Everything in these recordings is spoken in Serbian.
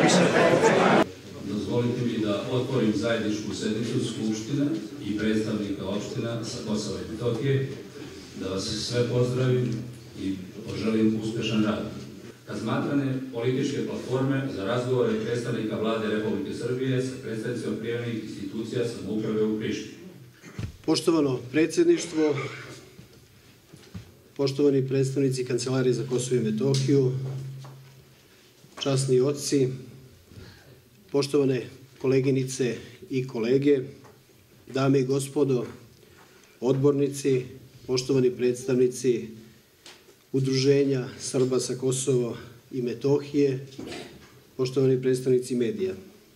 Dozvolite mi da otvorim zajedničku sednicu Skupštine i predstavnika opština sa Kosova i Metohije, da vas sve pozdravim i poželim uspešan rad. Razmatrane političke platforme za razgovore predstavnika Vlade Republike Srbije sa predstavnicima prijavljenih institucija samouprave u Prištini. Poštovano predsjedništvo, poštovani predstavnici Kancelarije za Kosovo i Metohiju, časni oci, poštovane koleginice i kolege, dame i gospodo, odbornici, poštovani predstavnici Udruženja Srba sa Kosova i Metohije, poštovani predstavnici medija.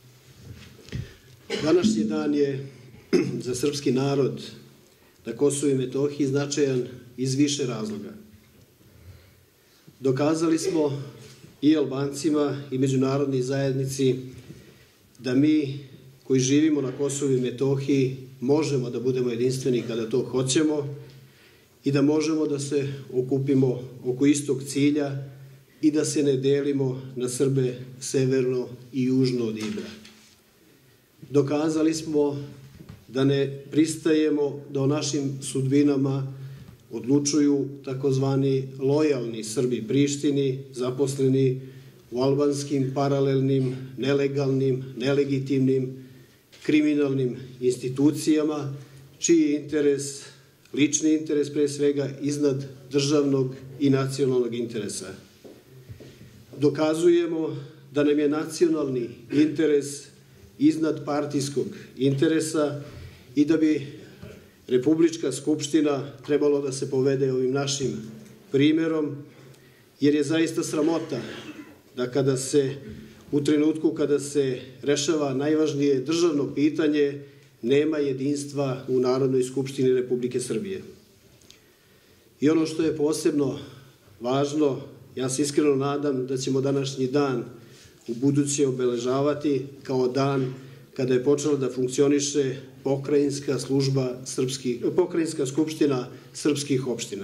Današnji dan je za srpski narod na Kosovu i Metohiji značajan iz više razloga. Dokazali smo i Albancima i međunarodnoj zajednici da mi koji živimo na Kosovu i Metohiji možemo da budemo jedinstveni kada to hoćemo i da možemo da se okupimo oko istog cilja i da se ne delimo na Srbe severno i južno od Ibra. Dokazali smo da ne pristajemo da o našim sudbinama odlučuju takozvani lojalni Srbi Prištini, zaposleni u albanskim, paralelnim, nelegalnim, nelegitimnim, kriminalnim institucijama, čiji je interes, lični interes pre svega, iznad državnog i nacionalnog interesa. Dokazujemo da nam je nacionalni interes iznad partijskog interesa i da bi Republička skupština trebalo da se povede ovim našim primerom, jer je zaista sramota da u trenutku kada se rešava najvažnije državno pitanje, nema jedinstva u Narodnoj skupštini Republike Srbije. I ono što je posebno važno, ja se iskreno nadam da ćemo današnji dan u buduće obeležavati kao dan kada je počela da funkcioniše Pokrajinska skupština srpskih opština.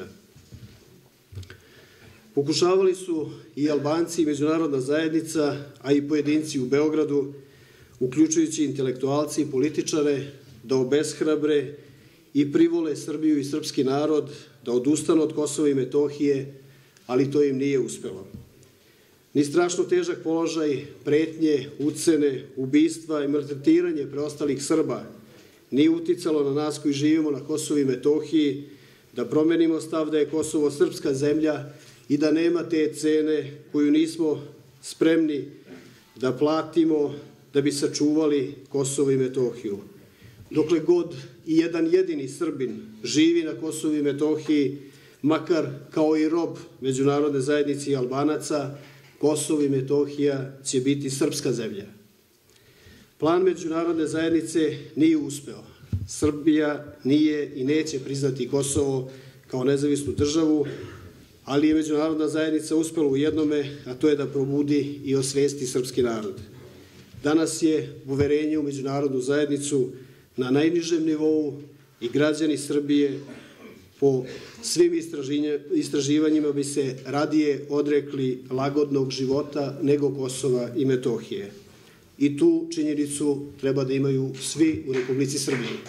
Pokušavali su i Albanci i međunarodna zajednica, a i pojedinci u Beogradu, uključujući intelektualci i političare, da obeshrabre i privole Srbiju i srpski narod da odustanu od Kosova i Metohije, ali to im nije uspelo. Ni strašno težak položaj, pretnje, ucene, ubistva i maltretiranje preostalih Srba nije uticalo na nas koji živimo na Kosovu i Metohiji da promenimo stav da je Kosovo srpska zemlja i da nema te cene koju nismo spremni da platimo da bi sačuvali Kosovo i Metohiju. Dokle god i jedan jedini Srbin živi na Kosovu i Metohiji, makar kao i rob međunarodne zajednice i Albanaca, Kosovo i Metohija će biti srpska zemlja. Plan međunarodne zajednice nije uspeo. Srbija nije i neće priznati Kosovo kao nezavisnu državu, ali je međunarodna zajednica uspela u jednome, a to je da probudi i osvesti srpski narod. Danas je uverenje u međunarodnu zajednicu na najnižem nivou i građani Srbije po svim istraživanjima bi se radije odrekli lagodnog života nego Kosova i Metohije. I tu činjenicu treba da imaju svi u Republici Srbiji.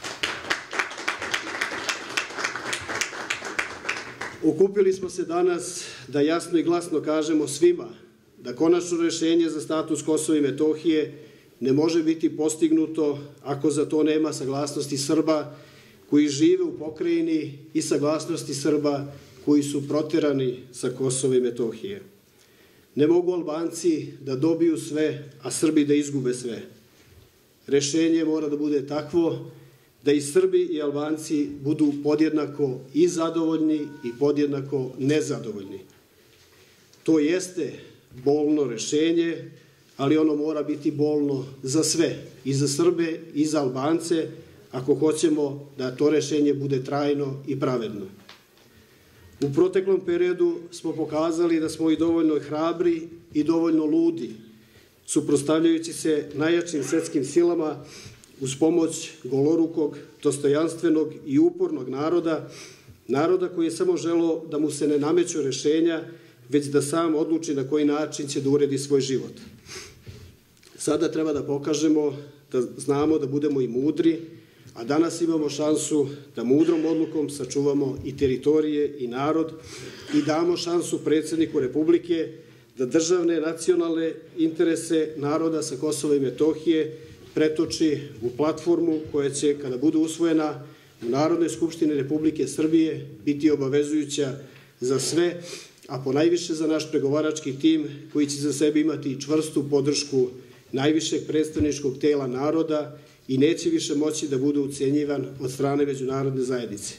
Okupili smo se danas da jasno i glasno kažemo svima da konačno rešenje za status Kosova i Metohije ne može biti postignuto ako za to nema saglasnosti Srba koji žive u pokrajini i saglasnosti Srba koji su proterani sa Kosova i Metohije. Ne mogu Albanci da dobiju sve, a Srbi da izgube sve. Rešenje mora da bude takvo da i Srbi i Albanci budu podjednako i zadovoljni i podjednako nezadovoljni. To jeste bolno rešenje, ali ono mora biti bolno za sve, i za Srbe i za Albance, ako hoćemo da to rešenje bude trajno i pravedno. U proteklom periodu smo pokazali da smo i dovoljno hrabri i dovoljno ludi, suprotstavljajući se najjačim svetskim silama uz pomoć golorukog, dostojanstvenog i upornog naroda koji je samo želeo da mu se ne nameću rešenja, već da sam odluči na koji način će da uredi svoj život. Sada treba da pokažemo da znamo da budemo i mudri, a danas imamo šansu da mudrom odlukom sačuvamo i teritorije i narod i damo šansu predsjedniku Republike da državne nacionalne interese naroda sa Kosova i Metohije pretoči u platformu koja će, kada bude usvojena u Narodnoj skupštini Republike Srbije, biti obavezujuća za sve, a ponajviše za naš pregovarački tim koji će za sebe imati čvrstu podršku najvišeg predstavničkog tela naroda i neće više moći da bude ucenjivan od strane međunarodne zajednice.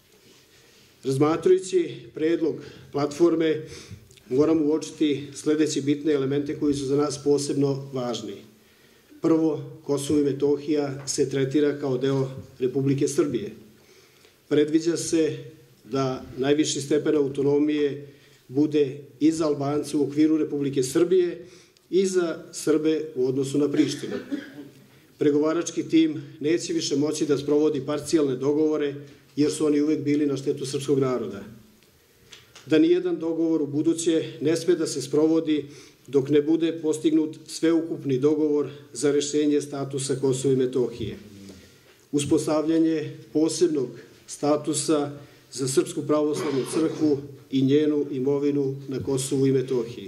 Razmatrajući predlog platforme, moramo uočiti sledeće bitne elemente koji su za nas posebno važni. Prvo, Kosovo i Metohija se tretira kao deo Republike Srbije. Predviđa se da najviši stepen autonomije bude i za Albance u okviru Republike Srbije i za Srbe u odnosu na Prištinu. Pregovarački tim neće više moći da sprovodi parcijalne dogovore, jer su oni uvek bili na štetu srpskog naroda. Da nijedan dogovor u buduće ne sme da se sprovodi dok ne bude postignut sveukupni dogovor za rešenje statusa Kosova i Metohije. Uspostavljanje posebnog statusa za Srpsku pravoslavnu crkvu i njenu imovinu na Kosovu i Metohiji.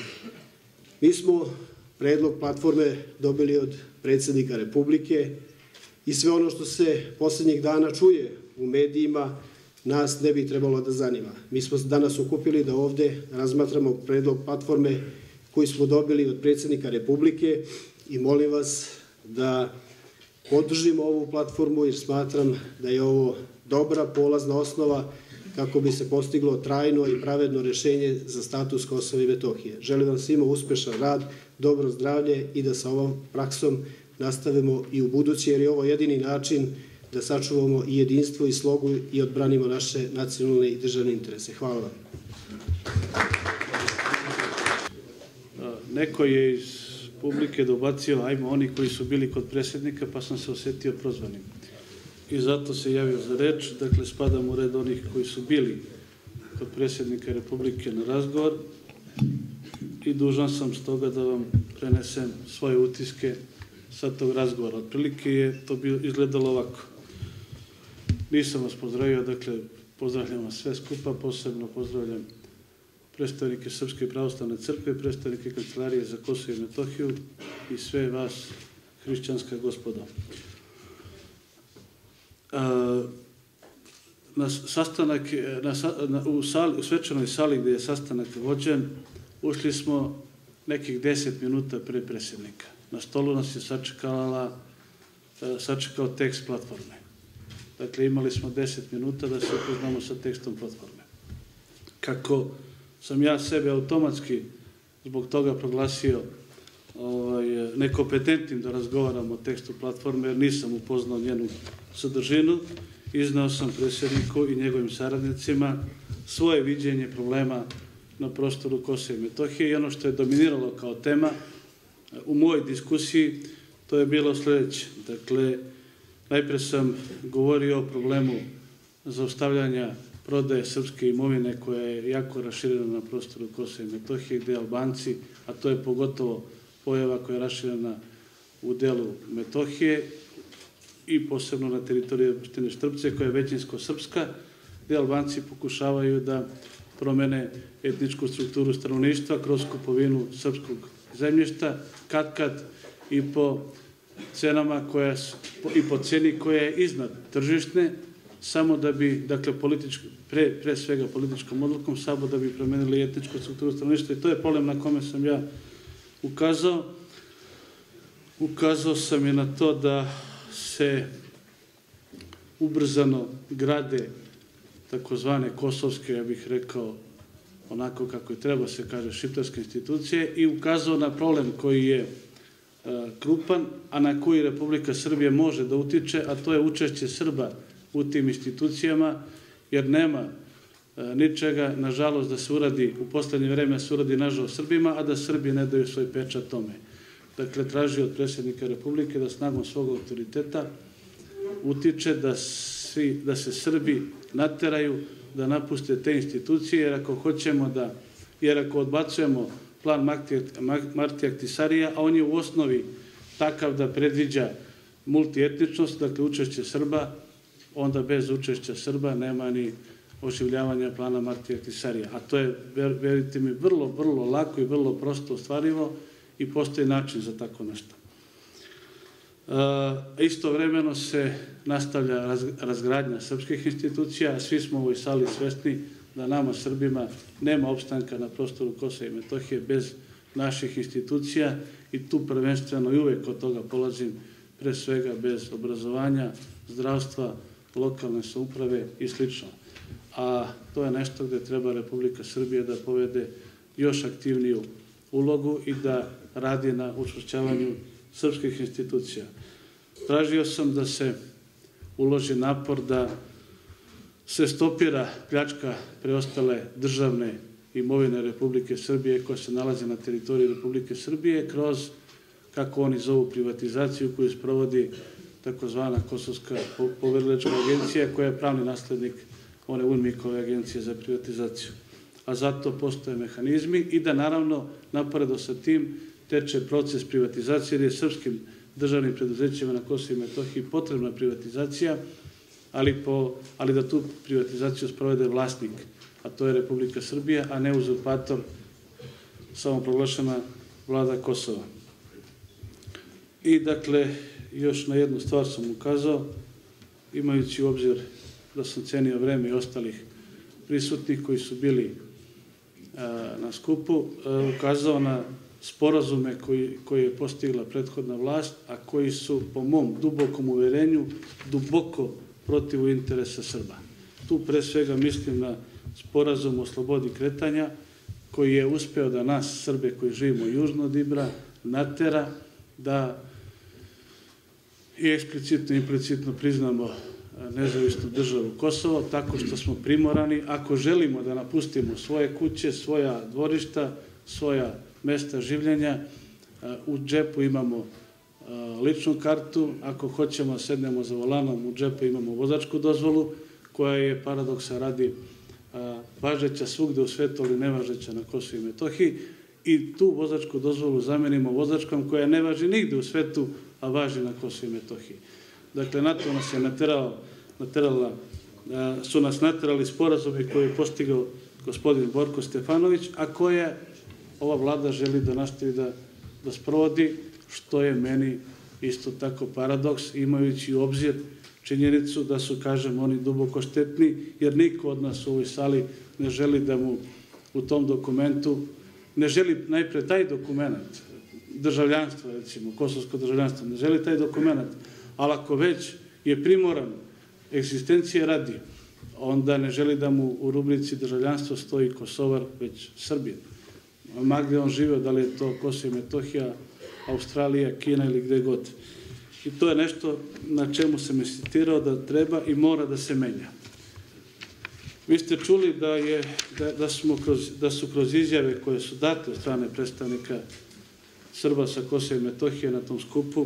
Mi smo predlog platforme dobili od predsjednika Republike i sve ono što se poslednjih dana čuje u medijima nas ne bi trebalo da zanima. Mi smo danas okupili da ovde razmatramo predlog platforme koji smo dobili od predsjednika Republike i molim vas da podržimo ovu platformu jer smatram da je ovo dobra polazna osnova kako bi se postiglo trajno i pravedno rešenje za status Kosova i Metohije. Želim vam svima uspešan rad, dobro zdravlje i da sa ovom praksom nastavimo i u buduće, jer je ovo jedini način da sačuvamo i jedinstvo i slogu i odbranimo naše nacionalne i državne interese. Hvala vam. Neko je iz publike dobacio, ajmo oni koji su bili kod predsjednika, pa sam se osetio prozvanim. I zato se javio za reč. Dakle, spadam u red onih koji su bili kod predsjednika Republike na razgovor i dužan sam stoga da vam prenesem svoje utiske sa tog razgovora. Otprilike je to izgledalo ovako. Nisam vas pozdravio, dakle, pozdravljam vas sve skupa, posebno pozdravljam predstavnike Srpske pravoslavne crkve, predstavnike Kancelarije za Kosovo i Metohiju i sve vas, hrišćanska gospoda. Na sastanak, u svečanoj sali gde je sastanak vođen, ušli smo nekih 10 minuta pre predsjednika. Na stolu nas je sačekao tekst platforme. Dakle, imali smo 10 minuta da se upoznamo sa tekstom platforme. Kako sam ja sebe automatski zbog toga proglasio nekompetentnim da razgovaram o tekstu platforme, jer nisam upoznao njenu sadržinu, iznao sam predsjedniku i njegovim saradnicima svoje viđenje problema na prostoru Kosova i Metohije i ono što je dominiralo kao tema u mojoj diskusiji, to je bilo sledeće. Dakle, najpre sam govorio o problemu zaustavljanja prodaje srpske imovine koja je jako raširena na prostoru Kosova i Metohije, gde Albanci, a to je pogotovo pojava koja je raširena u delu Metohije i posebno na teritoriji opštine Štrpce, koja je većinsko srpska, gde Albanci pokušavaju da promene etničku strukturu stanovništva kroz kupovinu srpskog zemljišta, kad i po cenama i po ceni koja je iznad tržišne, samo da bi, dakle, pre svega političkom odlukom, samo da bi promenili etničku strukturu stanovništva. I to je problem na kome sam ja ukazao. Ukazao sam i na to da se ubrzano grade takozvane kosovske, ja bih rekao, onako kako i treba se kaže, šiptarske institucije i ukazao na problem koji je krupan, a na koji Republika Srbije može da utiče, a to je učešće Srba u tim institucijama, jer nema ničega, nažalost, da se uradi, u poslednje vreme se uradi, nažalost, Srbima, a da Srbi ne daju svoj pečat tome. Dakle, traži od predsjednika Republike da snagom svog autoriteta utiče da se Srbi nateraju da napuste te institucije, jer ako odbacujemo plan Martija Ahtisarija, a on je u osnovi takav da predviđa multietničnost, dakle učešće Srba, onda bez učešća Srba nema ni oživljavanja plana Martija Ahtisarija. A to je, verujte mi, vrlo, vrlo lako i vrlo prosto ostvarivo i postoji način za tako nešto. Istovremeno se nastavlja razgradnja srpskih institucija, a svi smo u ovoj sali svesni da nama Srbima nema opstanka na prostoru Kosova i Metohije bez naših institucija i tu prvenstveno i uvek od toga polazim, pre svega bez obrazovanja, zdravstva, lokalne samouprave i sl. A to je nešto gde treba Republika Srbija da povede još aktivniju ulogu i da radi na učvršćavanju srpskih institucija. Tražio sam da se uloži napor da se stopira pljačka preostale državne imovine Republike Srbije koja se nalazi na teritoriji Republike Srbije kroz, kako oni zovu, privatizaciju koju sprovodi takozvana Kosovska poverilačka agencija koja je pravni naslednik one UNMIK-ove agencije za privatizaciju. A zato postoje mehanizmi i da naravno naporedo sa tim teče proces privatizacije jer je srpskim državnim preduzećima na Kosovu i Metohiji potrebna privatizacija, ali da tu privatizaciju sprovede vlasnik, a to je Republika Srbija, a ne uzurpator, samoproglašena vlada Kosova. I dakle, još na jednu stvar sam ukazao, imajući u obzir da sam cenio vreme i ostalih prisutnih koji su bili na skupu, ukazao na sporazume koje je postigla prethodna vlast, a koji su, po mom dubokom uverenju, duboko protiv interesa Srba. Tu pre svega mislim na sporazum o slobodi kretanja, koji je uspeo da nas, Srbe koji živimo južno od Ibra, natera da i eksplicitno i implicitno priznamo nezavisnu državu Kosovo, tako što smo primorani, ako želimo da napustimo svoje kuće, svoja dvorišta, svoja mesta življenja, u džepu imamo ličnu kartu, ako hoćemo sednemo za volanom, u džepu imamo vozačku dozvolu, koja je, paradoksa radi, važeća svugde u svetu, ali nevažeća na Kosovu i Metohiji, i tu vozačku dozvolu zamenimo vozačkom koja ne važi nigde u svetu, a važi na Kosovu i Metohiji. Dakle, na to nas je su nas naterali sporazumi koje je postigao gospodin Borko Stefanović, a koje ova vlada želi da nastavi da sprovodi, što je meni isto tako paradoks, imajući u obzir činjenicu da su, kažem, oni duboko štetni, jer niko od nas u ovoj sali ne želi da mu u tom dokumentu, ne želi najpre taj dokument, državljanstvo, recimo, kosovsko državljanstvo, ne želi taj dokument, ali ako već je primoran egzistencije radi, onda ne želi da mu u rubrici državljanstvo stoji Kosovar, već Srbin. Ma gde on živeo, da li je to Kosovo i Metohija, Australija, Kina ili gde god. I to je nešto na čemu sam insistirao da treba i mora da se menja. Vi ste čuli da su kroz izjave koje su date od strane predstavnika Srba sa Kosova i Metohije na tom skupu,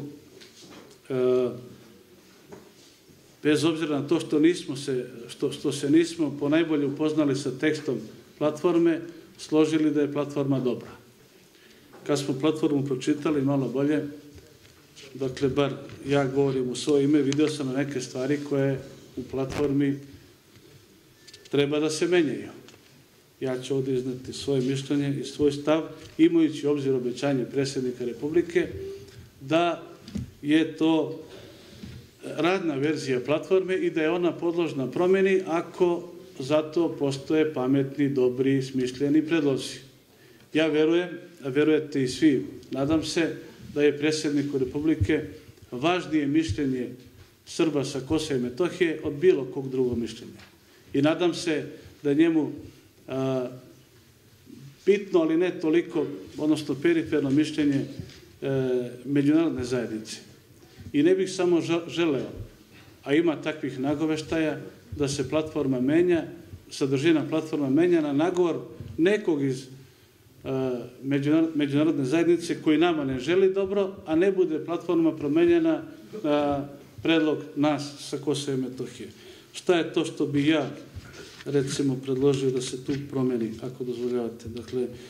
bez obzira na to što se nismo ponajbolje upoznali sa tekstom platforme, složili da je platforma dobra. Kad smo platformu pročitali malo bolje, dakle, bar ja govorim u svoje ime, video sam na neke stvari koje u platformi treba da se menjaju. Ja ću ovdje izneti svoje mišljenje i svoj stav, imajući obzir obećanje predsjednika Republike, da je to radna verzija platforme i da je ona podložna promjeni ako za to postoje pametni, dobri, smišljeni predlozi. Ja verujem, a verujete i svi, nadam se da je predsjedniku Republike važnije mišljenje Srba sa Kosova i Metohije od bilo kog drugog mišljenja. I nadam se da njemu bitno, ali ne toliko, odnosno periferno mišljenje međunarodne zajednice. I ne bih samo želeo, a ima takvih nagoveštaja, da se platforma menja, sadržina platforma menja na nagovor nekog iz međunarodne zajednice koji nama ne želi dobro, a ne bude platforma promenjena na predlog nas sa Kosova i Metohije. Šta je to što bi ja, recimo, predložio da se tu promeni, ako dozvoljavate? Dakle,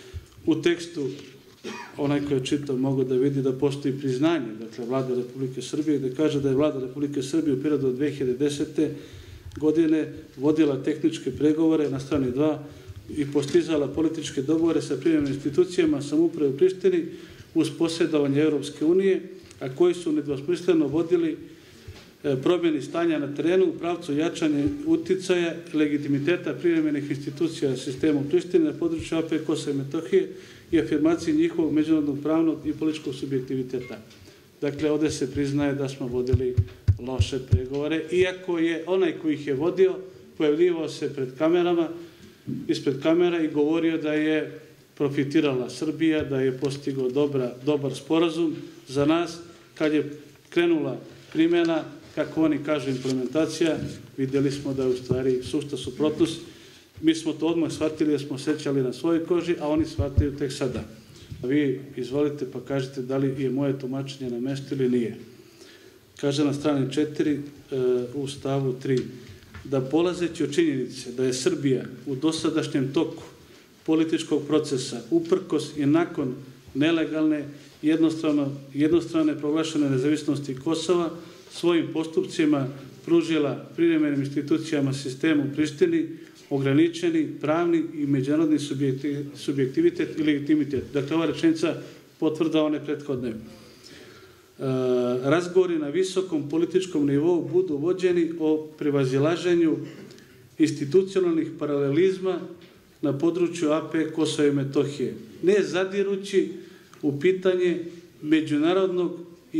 U tekstu, onaj koji je čitao mogu da vidi da postoji priznanje, dakle, Vlade Republike Srbije, da kaže da je Vlada Republike Srbije u periodu od 2010. godine vodila tehničke pregovore na strani 2 i postizala političke dogovore sa privremenim institucijama samouprave u Prištini uz posredovanje Evropske unije, a koji su nedvosmisleno vodili promjeni stanja na terenu u pravcu jačanja uticaja i legitimiteta privremenih institucija sistema u Prištini na području AP Kosova i Metohije i afirmaciji njihovog međunarodnog pravnog i političkog subjektiviteta. Dakle, ovdje se priznaje da smo vodili loše pregovore, iako je onaj koji ih je vodio pojavljivao se pred kamerama, ispred kamera i govorio da je profitirala Srbija, da je postigao dobar sporazum za nas. Kad je krenula primjena, kako oni kažu implementacija, vidjeli smo da je u stvari sušta suprotnost. Mi smo to odmah shvatili, jer smo osjećali na svojoj koži, a oni shvataju tek sada. A vi izvolite pa kažete da li je moje tumačenje na mestu ili nije. Kaže na strani 4 u stavu 3 da polazeći od činjenice da je Srbija u dosadašnjem toku političkog procesa uprkos i nakon nelegalne jednostrane proglašene nezavisnosti Kosova svojim postupcima pružila privremenim institucijama sistemu u Prištini ograničeni pravni i međunarodni subjektivitet i legitimitet. Dakle, ova rečenica potvrda one prethodne. Razgovori na visokom političkom nivou budu vođeni o prevazilaženju institucionalnih paralelizma na području AP Kosova i Metohije, ne zadirući u pitanje međunarodnog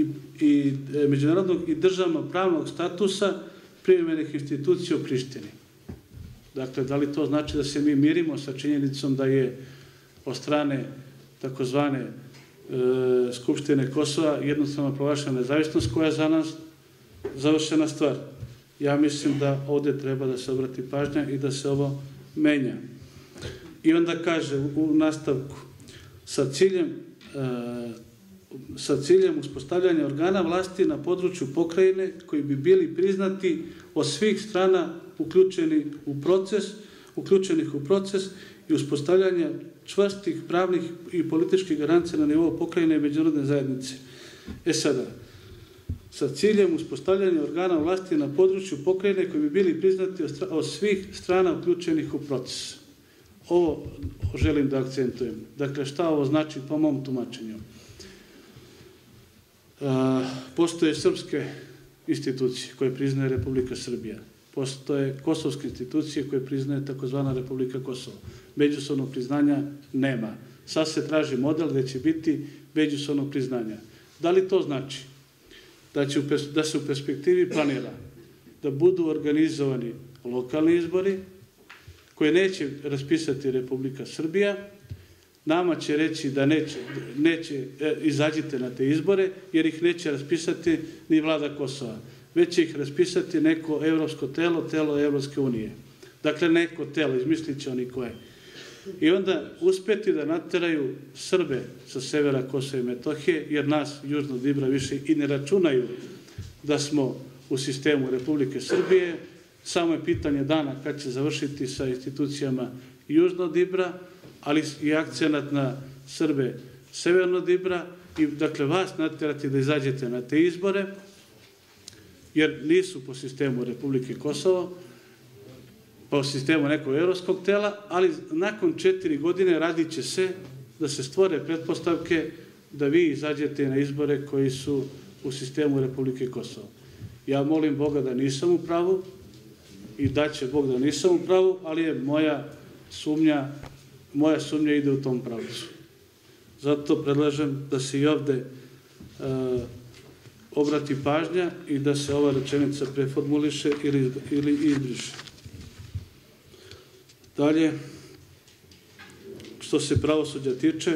i državno pravnog statusa privremenih institucija u Prištini. Dakle, da li to znači da se mi mirimo sa činjenicom da je od strane takozvane Skupštine Kosova jednostavno proglašena nezavisnost koja je za nas završena stvar? Ja mislim da ovdje treba da se obrati pažnja i da se ovo menja. I onda kaže u nastavku sa ciljem uspostavljanja organa vlasti na području pokrajine koji bi bili priznati od svih strana uključenih u proces i uspostavljanja čvrstih pravnih i političkih garancija na nivou pokrajine i međunarodne zajednice. Sada, sa ciljem uspostavljanja organa vlasti na području pokrajine koji bi bili priznati od svih strana uključenih u proces. Ovo želim da akcentujem. Dakle, šta ovo znači po mom tumačenju? Postoje srpske institucije koje priznaje Republika Srbija. Postoje kosovske institucije koje priznaje takozvana Republika Kosovo. Međusobnog priznanja nema. Sad se traži model gde će biti međusobnog priznanja. Da li to znači da se u perspektivi planira da budu organizovani lokalni izbori koje neće raspisati Republika Srbija, nama će reći da neće izađite na te izbore jer ih neće raspisati ni vlada Kosova, već će ih raspisati neko evropsko telo Evropske unije. Dakle, neko telo, izmislit će oni koje. I onda uspeti da nateraju Srbe sa severa Kosova i Metohije, jer nas južno Dibra više i ne računaju da smo u sistemu Republike Srbije. Samo je pitanje dana kad će završiti sa institucijama južno Dibra, ali i akcenat na Srbe severno Dibra i dakle vas naterati da izađete na te izbore, jer nisu po sistemu Republike Kosovo, po sistemu nekog evropskog tela, ali nakon 4 godine radit će se da se stvore pretpostavke da vi izađete na izbore koji su u sistemu Republike Kosovo. Ja molim Boga da nisam u pravu i da će Bog da nisam u pravu, ali je moja sumnja ide u tom pravcu. Zato predlažem da se i ovde obrati pažnja i da se ova rečenica preformuliše ili izbriše. Dalje, što se pravosuđa tiče,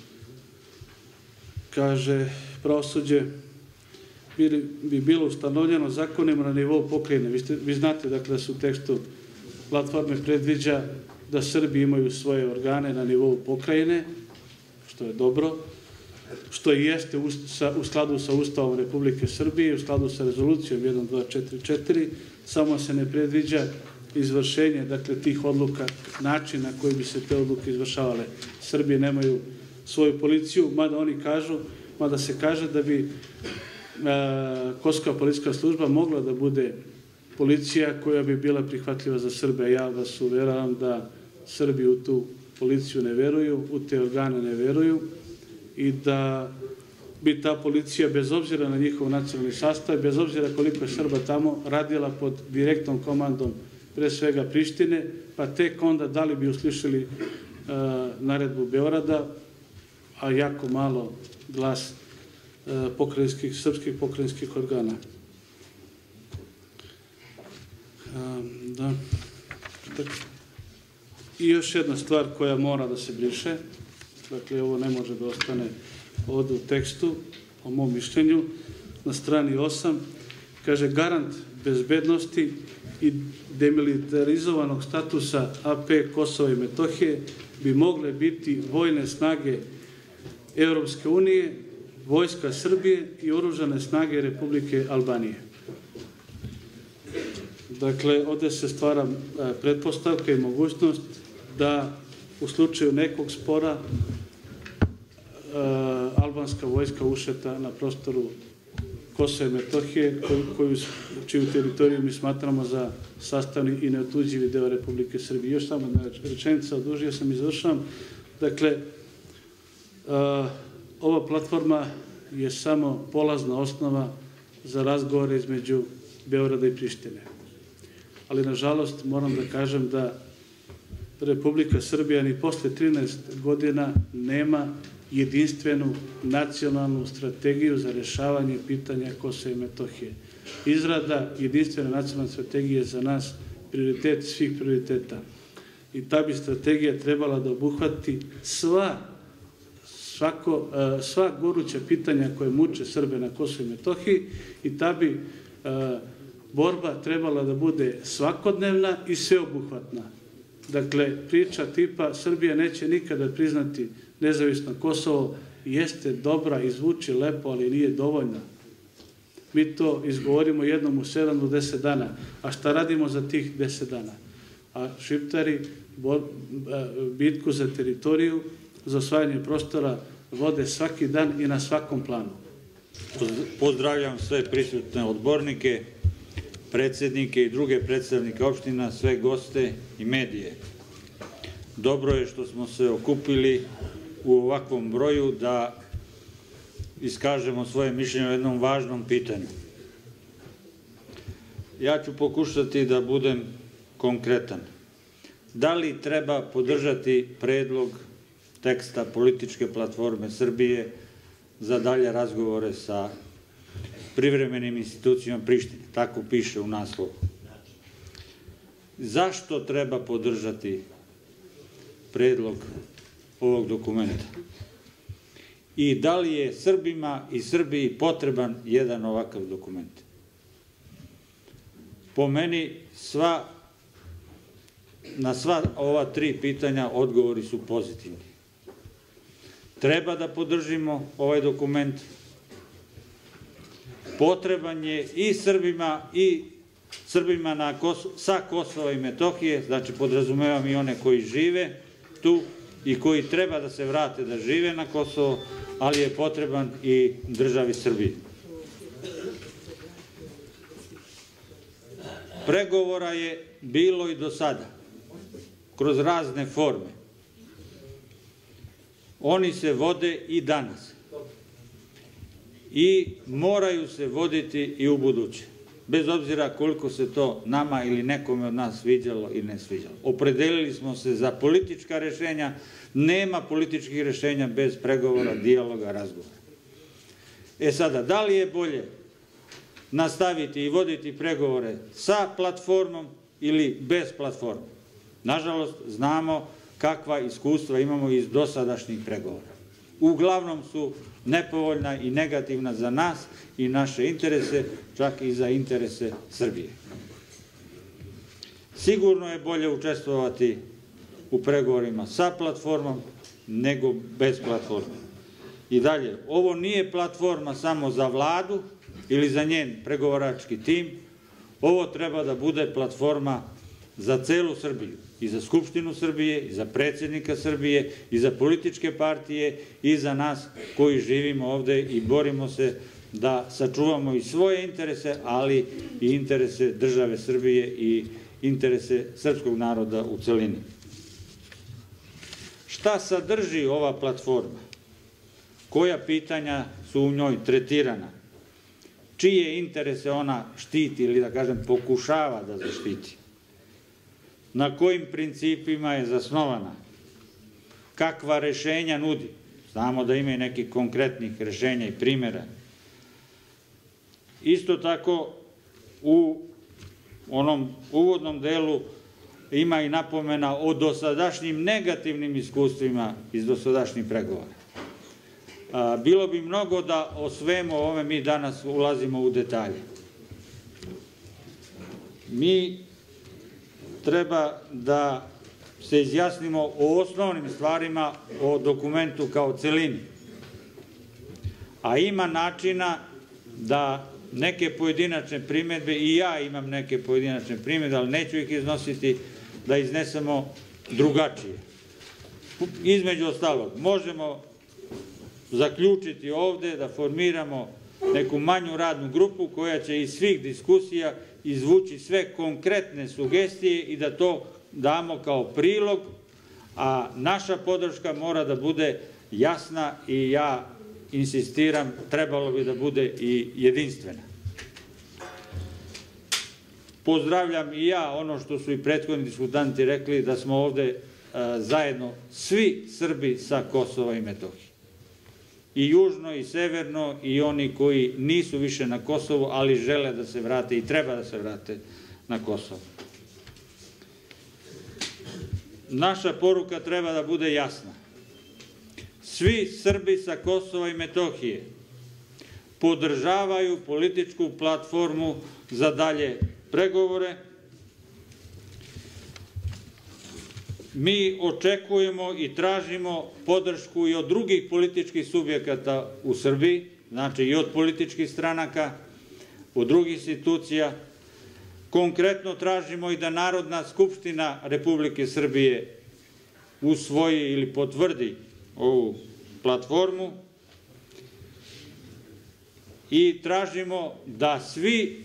kaže pravosuđe bi bilo ustanovljeno zakonima na nivou pokrajine. Vi znate dakle da se u tekstu platforme predviđa da Srbi imaju svoje organe na nivou pokrajine, što je dobro, što i jeste u skladu sa Ustavom Republike Srbije, u skladu sa rezolucijom 1244, samo se ne predviđa izvršenje, dakle, tih odluka, način na koji bi se te odluke izvršavale. Srbije nemaju svoju policiju, mada se kaže da bi Kosovska policijska služba mogla da bude policija koja bi bila prihvatljiva za Srbe. Ja vas uveravam da Srbi u tu policiju ne veruju, u te organe ne veruju i da bi ta policija, bez obzira na njihov nacionalni sastav, bez obzira koliko je Srba tamo, radila pod direktnom komandom pre svega Prištine, pa tek onda da li bi uslišili naredbu Beograda, a jako malo glas srpskih pokrajinskih organa. I još jedna stvar koja mora da se briše, dakle ovo ne može da ostane ovde u tekstu, po mom mišljenju, na strani 8, kaže garant bezbednosti i demilitarizovanog statusa AP Kosova i Metohije bi mogle biti vojne snage Evropske unije, Vojska Srbije i oružane snage Republike Albanije. Dakle, ovde se stvara pretpostavka i mogućnost da u slučaju nekog spora albanska vojska ušeta na prostoru Kosova i Metohije, čiju teritoriju mi smatramo za sastavni i neotuđivi deo Republike Srbije. Još samo jedna rečenica, odužio sam i završavam. Dakle, ova platforma je samo polazna osnova za razgovore između Beograda i Prištine. Ali, nažalost, moram da kažem da Republika Srbija ni posle 13 godina nema jedinstvenu nacionalnu strategiju za rešavanje pitanja Kosova i Metohije. Izrada jedinstvene nacionalne strategije je za nas prioritet svih prioriteta. I ta bi strategija trebala da obuhvati sva goruća pitanja koje muče Srbe na Kosovu i Metohiji i ta bi borba trebala da bude svakodnevna i sveobuhvatna. Dakle, priča tipa Srbija neće nikada priznati nezavisno Kosovo jeste dobra i zvuči lepo, ali nije dovoljna. Mi to izgovorimo jednom u 7 do 10 dana. A šta radimo za tih 10 dana? A Šiptari bitku za teritoriju, za osvajanje prostora vode svaki dan i na svakom planu. Pozdravljam sve prisutne odbornike, predsednike i druge predstavnike opština, sve goste i medije. Dobro je što smo se okupili u ovakvom broju da iskažemo svoje mišljenje o jednom važnom pitanju. Ja ću pokušati da budem konkretan. Da li treba podržati predlog teksta političke platforme Srbije za dalje razgovore sa privremenim institucijama Prištine? Tako piše u naslovu. Zašto treba podržati predlog ovog dokumenta? I da li je Srbima i Srbiji potreban jedan ovakav dokument? Po meni na sva ova 3 pitanja odgovori su pozitivni. Treba da podržimo ovaj dokument. Potreban je i Srbima sa Kosova i Metohije, znači podrazumevam i one koji žive tu i koji treba da se vrate da žive na Kosovo, ali je potreban i državi Srbiji. Pregovora je bilo i do sada, kroz razne forme. Oni se vode i danas. I moraju se voditi i u buduće. Bez obzira koliko se to nama ili nekome od nas sviđalo ili ne sviđalo. Opredelili smo se za politička rešenja. Nema političkih rešenja bez pregovora, dijaloga, razgovora. Sada, da li je bolje nastaviti i voditi pregovore sa platformom ili bez platforme? Nažalost, znamo kakva iskustva imamo iz dosadašnjih pregovora. Uglavnom su nepovoljna i negativna za nas i naše interese, čak i za interese Srbije. Sigurno je bolje učestvovati u pregovorima sa platformom nego bez platforme. I dalje, ovo nije platforma samo za vladu ili za njen pregovarački tim, ovo treba da bude platforma za celu Srbiju, i za Skupštinu Srbije, i za predsjednika Srbije, i za političke partije, i za nas koji živimo ovde i borimo se da sačuvamo i svoje interese, ali i interese države Srbije i interese srpskog naroda u celini. Šta sadrži ova platforma? Koja pitanja su u njoj tretirana? Čije interese ona štiti ili, da kažem, pokušava da zaštiti? Na kojim principima je zasnovana? Kakva rešenja nudi? Znamo da ima i nekih konkretnih rešenja i primjera. Isto tako, u onom uvodnom delu ima i napomena o dosadašnjim negativnim iskustvima iz dosadašnjih pregovora. Bilo bi mnogo da o svemu ovome mi danas ulazimo u detalje. Mi treba da se izjasnimo o osnovnim stvarima, o dokumentu kao celini. A ima načina da neke pojedinačne primedbe, i ja imam neke pojedinačne primedbe, ali neću ih iznositi, da iznesemo drugačije. Između ostalog, možemo zaključiti ovde da formiramo neku manju radnu grupu koja će iz svih diskusija izvući sve konkretne sugestije i da to damo kao prilog, a naša podrška mora da bude jasna i ja insistiram, trebalo bi da bude i jedinstvena. Pozdravljam i ja ono što su i prethodni diskutanti rekli, da smo ovde zajedno svi Srbi sa Kosova i Metohije. I južno i severno, i oni koji nisu više na Kosovu, ali žele da se vrate i treba da se vrate na Kosovo. Naša poruka treba da bude jasna. Svi Srbi sa Kosova i Metohije podržavaju političku platformu za dalje pregovore. Mi očekujemo i tražimo podršku i od drugih političkih subjekata u Srbiji, znači i od političkih stranaka, od drugih institucija. Konkretno tražimo i da Narodna skupština Republike Srbije usvoji ili potvrdi ovu platformu i tražimo da svi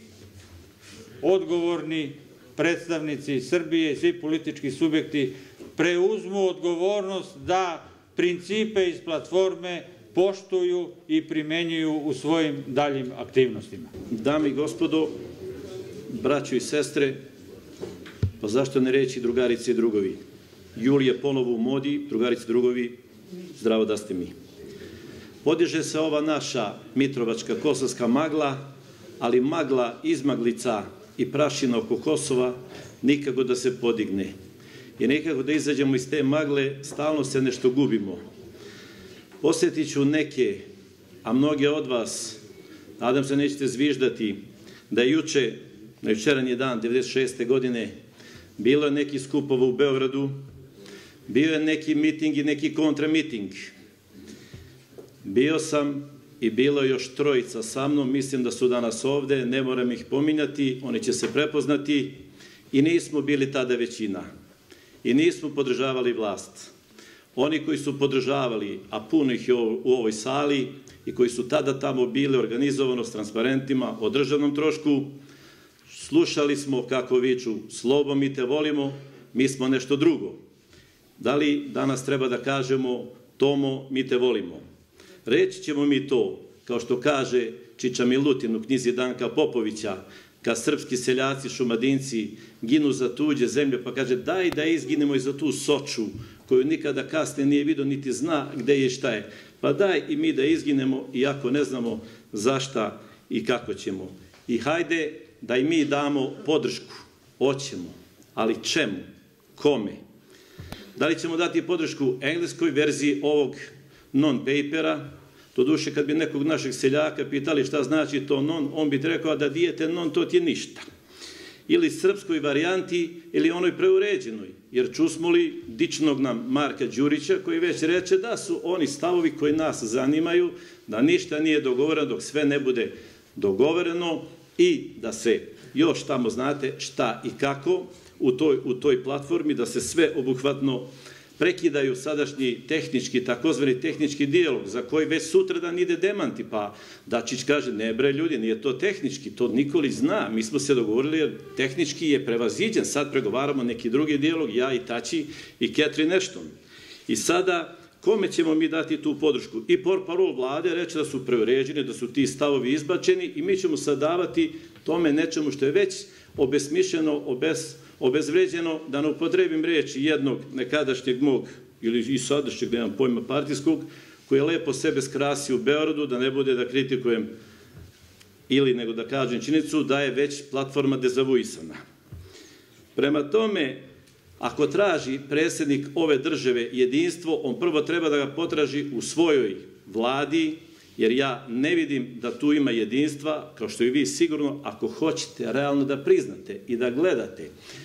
odgovorni predstavnici Srbije i svi politički subjekti preuzmu odgovornost da principe iz platforme poštuju i primenjuju u svojim daljim aktivnostima. Dame i gospodo, braćo i sestre, pa zašto ne reći drugarice i drugovi? Jul je ponovo u modi, drugarice i drugovi, zdravo da ste mi. Podiže se ova naša mitrovačka kosovska magla, ali magla izmaglica i prašina oko Kosova nikako da se podigne. I nekako da izađemo iz te magle, stalno se nešto gubimo. Posjetit ću neke, a mnoge od vas, nadam se nećete zviždati, da je juče, na jučeranji dan, 96. godine, bilo je neki skupova u Beogradu, bio je neki miting i neki kontramiting. Bio sam i bilo je još trojica sa mnom, mislim da su danas ovde, ne moram ih pominjati, oni će se prepoznati, i nismo bili tada većina. I nismo podržavali vlast. Oni koji su podržavali, a puno ih je u ovoj sali, i koji su tada tamo bili organizovano s transparentima o državnom trošku, slušali smo kako viču Slobo, mi te volimo, mi smo nešto drugo. Da li danas treba da kažemo Tomo, mi te volimo? Reći ćemo mi to, kao što kaže Čiča Milutin u knjizi Danka Popovića, kad srpski seljaci, šumadinci ginu za tuđe zemlje, pa kaže daj da izginemo i za tu Soču, koju nikada kasnije nije vidio niti zna gde je i šta je. Pa daj i mi da izginemo, iako ne znamo zašta i kako ćemo. I hajde da i mi damo podršku. Hoćemo, ali čemu? Kome? Da li ćemo dati podršku engleskoj verziji ovog non-papera? Doduše, kad bi nekog našeg seljaka pitali šta znači to non, on bi rekao da dijete non, to ti je ništa. Ili srpskoj varijanti, ili onoj preuređenoj. Jer čusmo li dičnog nam Marka Đurića, koji već reče da su oni stavovi koji nas zanimaju, da ništa nije dogovoreno dok sve ne bude dogovoreno i da se još tamo znate šta i kako u toj platformi, da se sve obuhvatno prekidaju sadašnji tehnički, takozvani tehnički dijalog, za koji već sutradan ide demanti, pa Dačić kaže, ne bre ljudi, nije to tehnički, to Nikolić zna, mi smo se dogovorili jer tehnički je prevaziđen, sad pregovaramo neki drugi dijalog, ja i Tači i Catherine Ashton. I sada, kome ćemo mi dati tu podršku? I portparol vlade reče da su preuređeni, da su ti stavovi izbačeni i mi ćemo sad davati tome nečemu što je već obesmišljeno, obezvređeno, da ne upotrebim reči jednog nekadašnjeg mog, ili i sadašnjeg, nemam pojma, partijskog, koji je lepo sebe skrasio u Beogradu, da ne bude da kritikujem ili nego da kažem činjenicu da je već platforma dezavuisana. Prema tome, ako traži predsjednik ove države jedinstvo, on prvo treba da ga potraži u svojoj vladi, jer ja ne vidim da tu ima jedinstva, kao što i vi sigurno, ako hoćete realno da priznate i da gledate.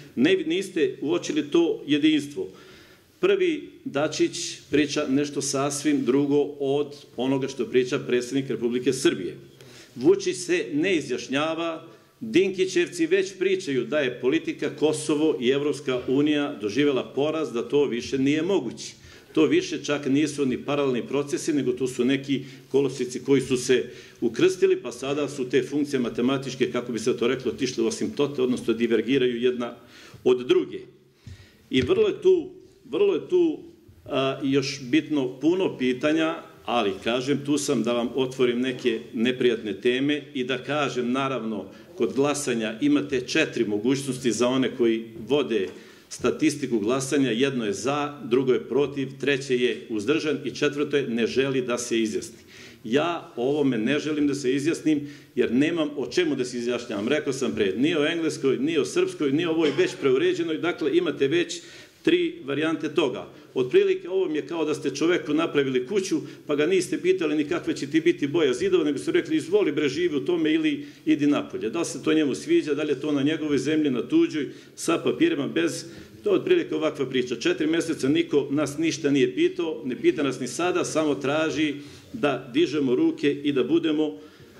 Niste uočili to jedinstvo. Prvi, Dačić priča nešto sasvim drugo od onoga što priča predsjednik Republike Srbije. Vučić se ne izjašnjava, Dinkićevci već pričaju da je politika Kosovo i Evropska unija doživjela poraz, da to više nije moguće. To više čak nisu ni paralelni procesi, nego to su neki koloseci koji su se ukrstili, pa sada su te funkcije matematičke, kako bi se to reklo, otišle u asimtote, odnosno divergiraju jedna od druge. I vrlo je tu još bitno puno pitanja, ali kažem, tu sam da vam otvorim neke neprijatne teme i da kažem, naravno, kod glasanja imate 4 mogućnosti za one koji vode statistiku glasanja, jedno je za, drugo je protiv, treće je uzdržan i četvrto je ne želi da se izjasni. Ja o ovome ne želim da se izjasnim, jer nemam o čemu da se izjašnjavam. Rekao sam pred, ni o engleskoj, ni o srpskoj, ni o ovoj već preuređenoj, dakle imate već 3 varijante toga. Otprilike ovo mi je kao da ste čoveku napravili kuću, pa ga niste pitali ni kakve će ti biti boja zidova, nego ste rekli izvoli bre, živi u tome ili idi napolje. Da li se to njemu sviđa, da li je to na njegovoj zemlji, na tuđoj, sa papirima, bez... To je otprilike ovakva priča. 4 meseca niko nas ništa nije pitao, ne pita nas ni sada, samo traži da dižemo ruke i da budemo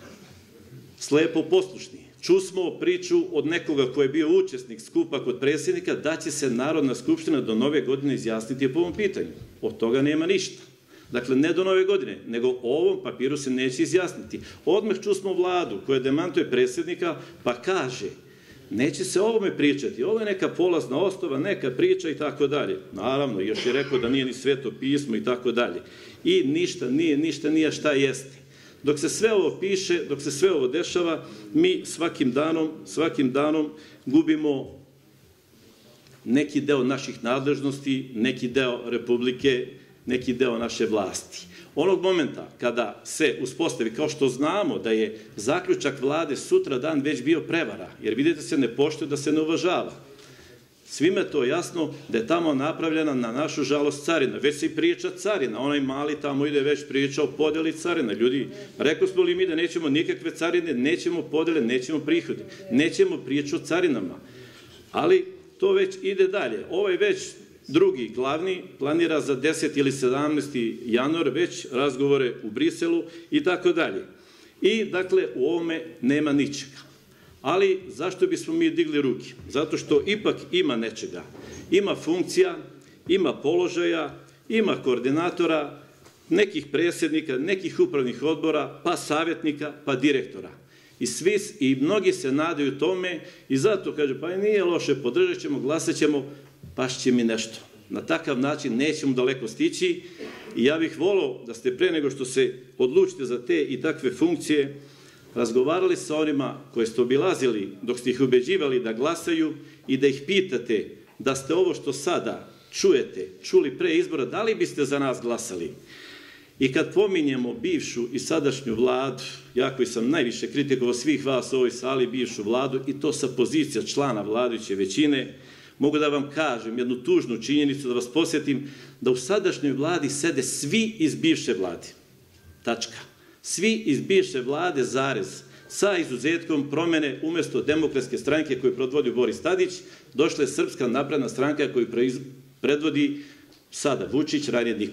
slepo poslušni. Čusmo priču od nekoga ko je bio učesnik skupa kod predsjednika da će se Narodna skupština do nove godine izjasniti po ovom pitanju. Od toga nema ništa. Dakle, ne do nove godine, nego o ovom papiru se neće izjasniti. Odmah čusmo vladu koja demantuje predsjednika pa kaže neće se o ovome pričati, ovo je neka polazna osnova, neka priča i tako dalje. Naravno, još je rekao da nije ni sveto pismo i tako dalje. I ništa nije šta jeste. Dok se sve ovo piše, dok se sve ovo dešava, mi svakim danom gubimo neki deo naših nadležnosti, neki deo Republike, neki deo naše vlasti. Onog momenta kada se uspostavi, kao što znamo da je zaključak vlade sutra dan već bio prevara, jer vidite se ne poštuje da se ne uvažava. Svima je to jasno da je tamo napravljena na našu žalost carina. Već se i priča carina, onaj mali tamo ide već priča o podeli carina. Ljudi, rekao smo li mi da nećemo nikakve carine, nećemo podele, nećemo prihode, nećemo priču o carinama. Ali to već ide dalje. Ovaj već drugi glavni planira za 10. ili 17. januar već razgovore u Briselu i tako dalje. I dakle u ovome nema ničega. Ali zašto bismo mi digli ruke? Zato što ipak ima nečega. Ima funkcija, ima položaja, ima koordinatora, nekih predsjednika, nekih upravnih odbora, pa savjetnika, pa direktora. I mnogi se nadaju tome i zato kaže, pa nije loše, podržat ćemo, glasat ćemo, paš će mi nešto. Na takav način nećemo daleko stići i ja bih volao da ste pre nego što se odlučite za te i takve funkcije razgovarali sa onima koje ste obilazili dok ste ih ubeđivali da glasaju i da ih pitate da ste ovo što sada čujete, čuli pre izbora, da li biste za nas glasali? I kad pominjemo bivšu i sadašnju vladu, ja koji sam najviše kritikovao svih vas u ovoj sali bivšu vladu i to sa pozicija člana vladajuće većine, mogu da vam kažem jednu tužnu činjenicu, da vas posjetim, da u sadašnjoj vladi sede svi iz bivše vlade. Tačka. Svi iz bivše vlade, zarez, sa izuzetkom promene umesto Demokratske stranke koju predvodi Boris Tadić, došla je Srpska napredna stranka koju predvodi sada Vučić, ranije Nikolić.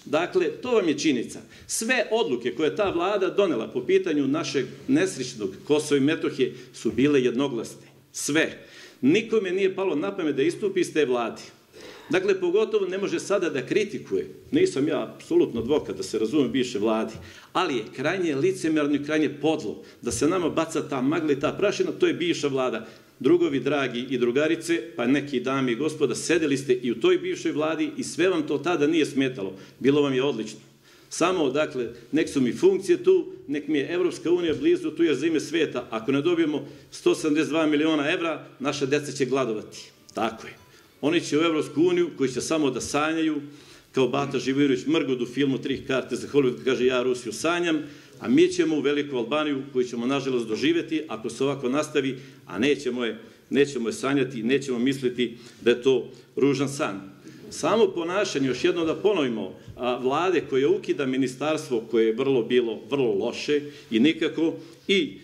Dakle, to vam je činjenica. Sve odluke koje je ta vlada donela po pitanju našeg nesrećnog Kosova i Metohije su bile jednoglasne. Sve. Nikome nije palo na pamet da istupi iz te vlade. Dakle, pogotovo ne može sada da kritikuje. Nisam ja apsolutno advokat da se razumem bivše vladi, ali je krajnje licemerno i krajnje podlo da se nama baca ta magla i ta prašina, to je bivša vlada. Drugovi, dragi i drugarice, pa neki dame i gospoda, sedeli ste i u toj bivšoj vladi i sve vam to tada nije smetalo. Bilo vam je odlično. Samo, dakle, nek su mi funkcije tu, nek mi je Evropska unija blizu, tu je za ime sveta. Ako ne dobijemo 172 miliona evra, naša deca će gladovati. Tako je. Oni će u Evropsku uniju, koji će samo da sanjaju, kao Bata Živojinović Mrgod u filmu 3 karte za Hollywood, kaže ja Rusiju sanjam, a mi ćemo u Veliku Albaniju, koju ćemo nažalost doživeti, ako se ovako nastavi, a nećemo je sanjati, nećemo misliti da je to ružan san. Samo ponašanje, još jedno da ponovimo, vlade koja ukida ministarstvo koje je bilo vrlo loše i nikako, i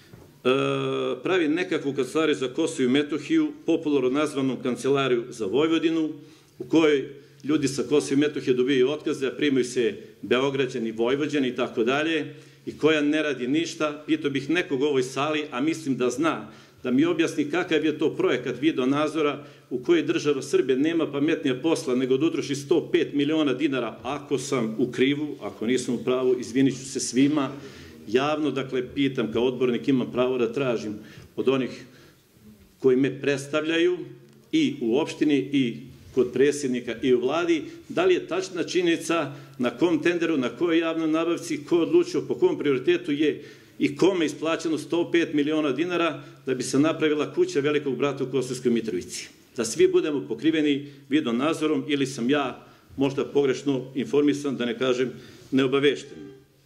pravi nekakvu kancelariju za Kosovo i Metohiju, popularno nazvanom kancelariju za Vojvodinu, u kojoj ljudi sa Kosova i Metohije dobijaju otkaze, a primaju se Beograđani, Vojvođani i tako dalje, i koja ne radi ništa. Pitao bih nekog u ovoj sali, a mislim da zna, da mi objasni kakav je to projekat video nadzora u kojoj država Srbije nema pametnija posla nego da utroši 105 miliona dinara. Ako sam u krivu, ako nisam u pravu, izvinit ću se svima. Javno, dakle, pitam kao odbornik, imam pravo da tražim od onih koji me predstavljaju i u opštini i kod predsjednika i u vladi, da li je tačna činjenica na kom tenderu, na kojoj javnoj nabavci, ko odlučio, po kom prioritetu je i kome isplaćeno 105 miliona dinara da bi se napravila kuća Velikog brata u Kosovskoj Mitrovici. Da svi budemo pokriveni video nadzorom ili sam ja možda pogrešno informisan, da ne kažem neobavešten.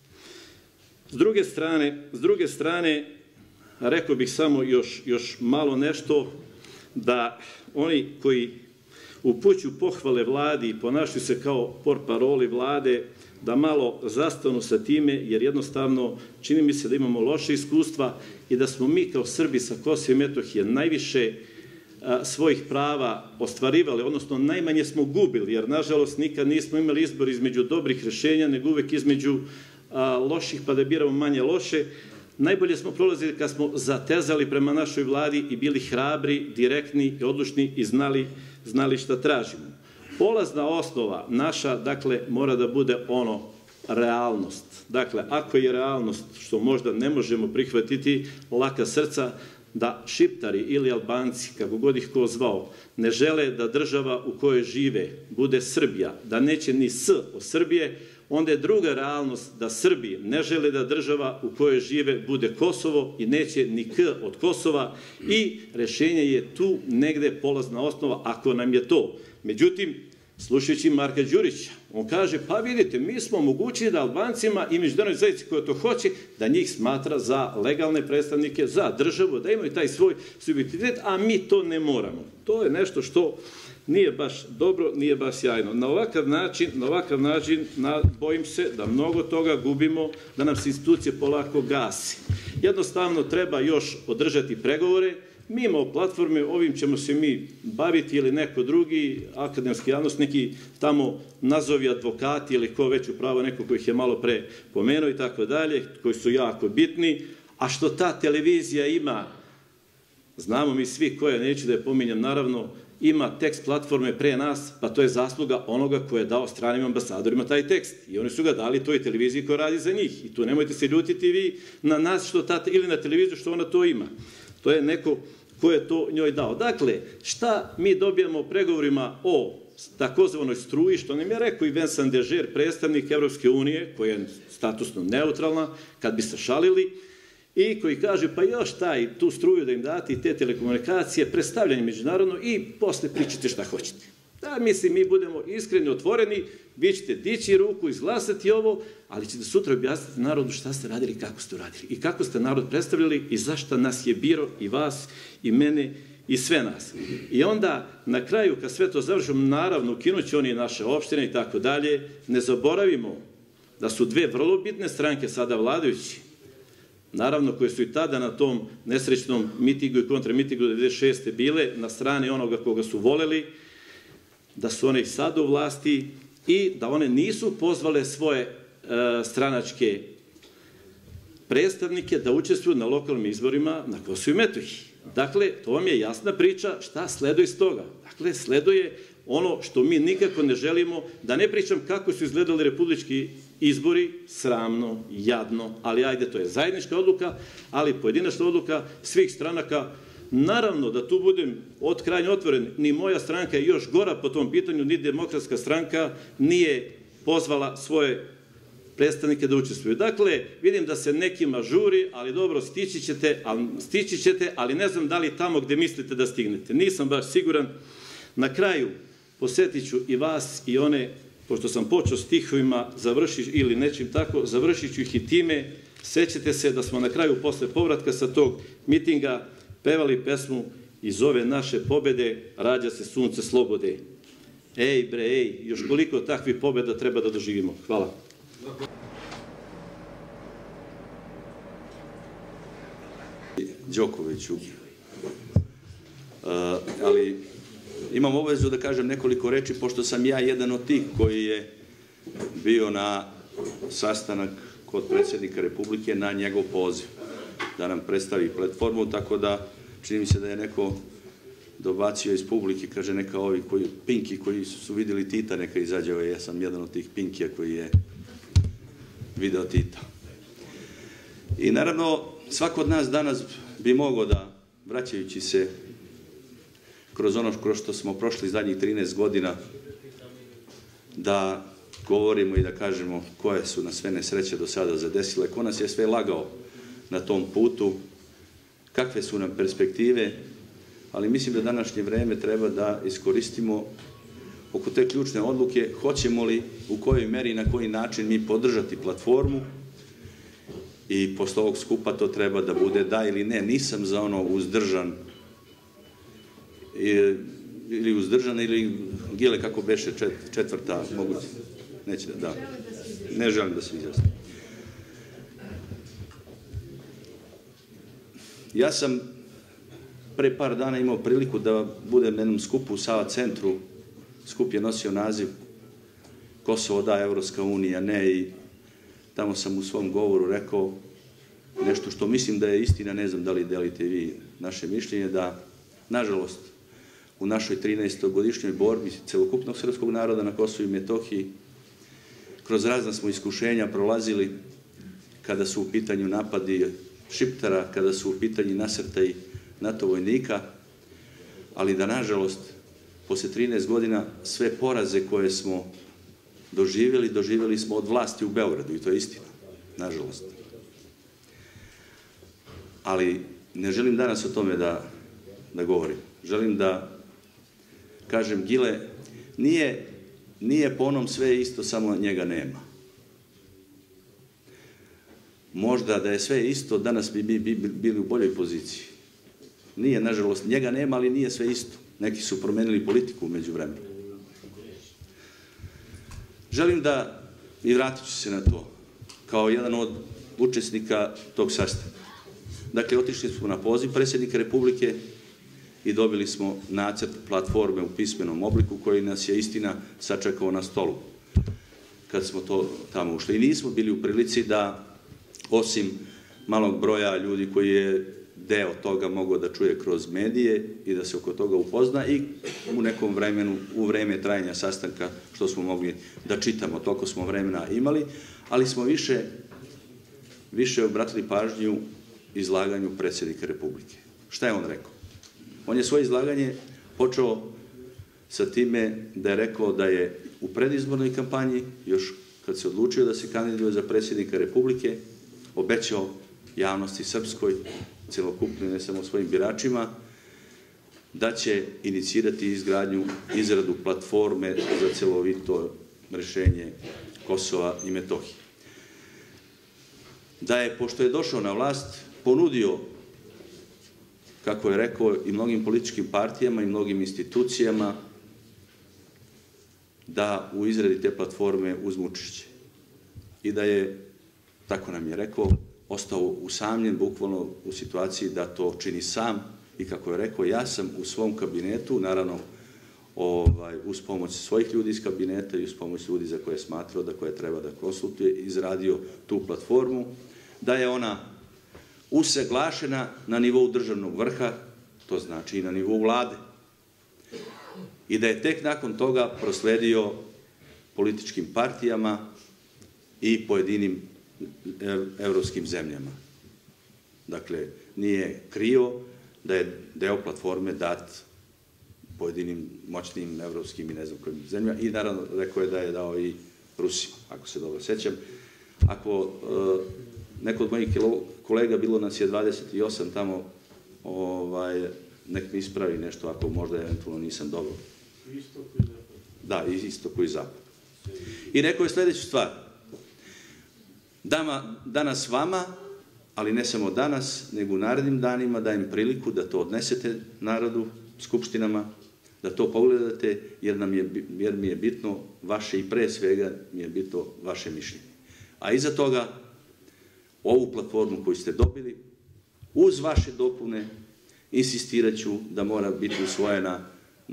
S druge strane, rekao bih samo još malo nešto, da oni koji upućuju pohvale vladi i ponašaju se kao portparoli vlade, da malo zastanu sa time, jer jednostavno čini mi se da imamo loše iskustva i da smo mi kao Srbi sa Kosova i Metohije najviše svojih prava ostvarivali, odnosno najmanje smo gubili, jer nažalost nikad nismo imali izbor između dobrih rešenja, nego uvek između loših, pa da biramo manje loše. Najbolje smo prolazili kad smo zatezali prema našoj vladi i bili hrabri, direktni i odlučni i znali šta tražimo. Polazna osnova naša, dakle, mora da bude realnost. Dakle, ako je realnost, što možda ne možemo prihvatiti, laka srca, da Šiptari ili Albanci, kako god ih ko zvao, ne žele da država u kojoj žive bude Srbija, da neće ni S od Srbije, onda je druga realnost da Srbi ne žele da država u kojoj žive bude Kosovo i neće ni K od Kosova i rešenje je tu negde polazna osnova ako nam je to. Međutim, slušajući Marka Đurića, on kaže, pa vidite, mi smo omogućili da Albancima i međunarodnoj zajednici koja to hoće, da njih smatra za legalne predstavnike, za državu, da imaju taj svoj subjektivitet, a mi to ne moramo. To je nešto što nije baš dobro, nije baš sjajno. Na ovakav način bojim se da mnogo toga gubimo, da nam se institucije polako gasi. Jednostavno treba još održati pregovore. Mi imamo platforme, ovim ćemo se mi baviti ili neko drugi, akademski javnost, neki tamo nazovi advokati ili ko već upravo neko koji ih je malo pre pomenuo i tako dalje, koji su jako bitni, a što ta televizija ima, znamo mi svi koja, neću da je pominjam naravno, ima tekst platforme pre nas, pa to je zasluga onoga ko je dao stranim ambasadorima taj tekst. I oni su ga dali toj televiziji koja radi za njih. I tu nemojte se ljutiti vi na nas ili na televiziju što ona to ima. To je neko ko je to njoj dao. Dakle, šta mi dobijamo pregovorima o takozvanoj struji, što nam je rekao i Vincent Dežer, predstavnik Evropske unije, koja je statusno neutralna, kad bi se šalili, i koji kaže, pa još tu struju da im date i te telekomunikacije, predstavljanje međunarodno i posle pričate šta hoćete. Da, mislim, mi budemo iskreni, otvoreni, vi ćete dići ruku, izglasati ovo, ali ćete sutra objasniti narodu šta ste radili i kako ste uradili. I kako ste narod predstavljali i zašto nas je biro i vas i mene i sve nas. I onda, na kraju, kad sve to završimo, naravno, ukinući oni naše opštine i tako dalje, ne zaboravimo da su dve vrlo bitne stranke sada vladajući, naravno koje su i tada na tom nesrećnom mitingu i kontramitingu 96. bile na strani onoga koga su voleli, da su one i sad u vlasti i da one nisu pozvale svoje stranačke predstavnike da učestvuju na lokalnim izborima na Kosovu i Metohiji. Dakle, to vam je jasna priča šta sleduje iz toga. Dakle, sleduje ono što mi nikako ne želimo, da ne pričam kako su izgledali republički izbori, sramno, jadno, ali ajde, to je zajednička odluka, ali pojedinačna odluka svih stranaka. Naravno, da tu budem krajnje otvoren, ni moja stranka je još gora po tom pitanju, ni Demokratska stranka nije pozvala svoje predstavnike da učestvuju. Dakle, vidim da se nekima žuri, ali dobro, stići ćete, ali ne znam da li tamo gde mislite da stignete. Nisam baš siguran. Na kraju, posjetit ću i vas i one, pošto sam počeo stihovima, ili nečim tako, završit ću ih i time. Sećate se da smo na kraju, posle povratka sa tog mitinga, pevali pesmu Iz ove naše pobede rađa se sunce slobode. Ej bre, ej, još koliko takvih pobeda treba da doživimo. Hvala. Đokoviću, ali imam obavezu da kažem nekoliko reči, pošto sam ja jedan od tih koji je bio na sastanak kod predsjednika Republike na njegov poziv, da nam predstavi platformu, tako da čini mi se da je neko dobacio iz publike, kaže neka ovi pinki koji su vidjeli Tita, neka izađe, ja sam jedan od tih pinkija koji je video Tita. I naravno, svako od nas danas bi mogao da, vraćajući se kroz ono kroz što smo prošli zadnjih 13 godina, da govorimo i da kažemo koje su nas sve nesreće do sada zadesile, ko nas je sve lagao na tom putu, kakve su nam perspektive, ali mislim da današnje vreme treba da iskoristimo oko te ključne odluke, hoćemo li, u kojoj meri i na koji način mi podržati platformu, i posle ovog skupa to treba da bude da ili ne. Nisam za ono uzdržan ili Gile, kako beše četvrta, moguće, neće da, ne želim da se izjasnim. Ja sam pre par dana imao priliku da budem na jednom skupu u Sava centru. Skup je nosio naziv Kosovo da, Evropska unija ne, i tamo sam u svom govoru rekao nešto što mislim da je istina, ne znam da li delite vi naše mišljenje, da, nažalost, u našoj 13-godišnjoj borbi celokupnog srpskog naroda na Kosovu i Metohiji, kroz razna smo iskušenja prolazili kada su u pitanju napadi Šiptara, kada su u pitanju nasrtaji NATO vojnika, ali da, nažalost, posle 13 godina sve poraze koje smo doživjeli smo od vlasti u Beogradu, i to je istina, nažalost. Ali ne želim danas o tome da govorim. Želim da kažem, Gile, nije po onom sve isto, samo njega nema. Možda da je sve isto, danas bi bili u boljoj poziciji. Nije, nažalost, njega nema, ali nije sve isto. Neki su promenili politiku umeđu vremenu. Želim da, i vratit ću se na to, kao jedan od učesnika tog sastanka. Dakle, otišli smo na poziv predsjednika Republike i dobili smo nacrt platforme u pismenom obliku koji nas je, istina, sačekao na stolu kad smo to tamo ušli. I nismo bili u prilici da, osim malog broja ljudi koji je deo toga mogao da čuje kroz medije i da se oko toga upozna, i u nekom vremenu, u vreme trajanja sastanka, što smo mogli da čitamo, toliko smo vremena imali, ali smo više obratili pažnju izlaganju predsjednika Republike. Šta je on rekao? On je svoje izlaganje počeo sa time da je rekao da je u predizbornoj kampanji, još kad se odlučio da se kandiduje za predsjednika Republike, obećao javnosti srpskoj, celokupnoj, ne samo svojim biračima, da će inicirati izradu platforme za celovito rešenje Kosova i Metohije. Da je, pošto je došao na vlast, ponudio, kako je rekao, i mnogim političkim partijama i mnogim institucijama da u izradi te platforme uzmu učešće. I da je, tako nam je rekao, ostao usamljen, bukvalno u situaciji da to čini sam, i kako je rekao, ja sam u svom kabinetu, naravno uz pomoć svojih ljudi iz kabineta i uz pomoć ljudi za koje je smatrao da koje treba da konsultuje, izradio tu platformu, da je ona usaglašena na nivou državnog vrha, to znači i na nivou vlade, i da je tek nakon toga prosledio političkim partijama i pojedinim evropskim zemljama. Dakle, nije krio da je deo platforme dat pojedinim moćnim evropskim i ne znam kojim zemljama i naravno rekao je da je dao i Rusima, ako se dobro sećam. Ako neko od mojih kolega, bilo nas je 28 tamo, nek mi ispravi nešto ako možda eventualno nisam dobro. Da, i istoku i zapad. I rekao je sledeću stvar. Danas vama, ali ne samo danas, nego u narednim danima dajem priliku da to odnesete narodu, skupštinama, da to pogledate, jer mi je bitno vaše i pre svega mi je bitno vaše mišljenje. A iza toga, ovu platformu koju ste dobili, uz vaše dopune, insistirat ću da mora biti usvojena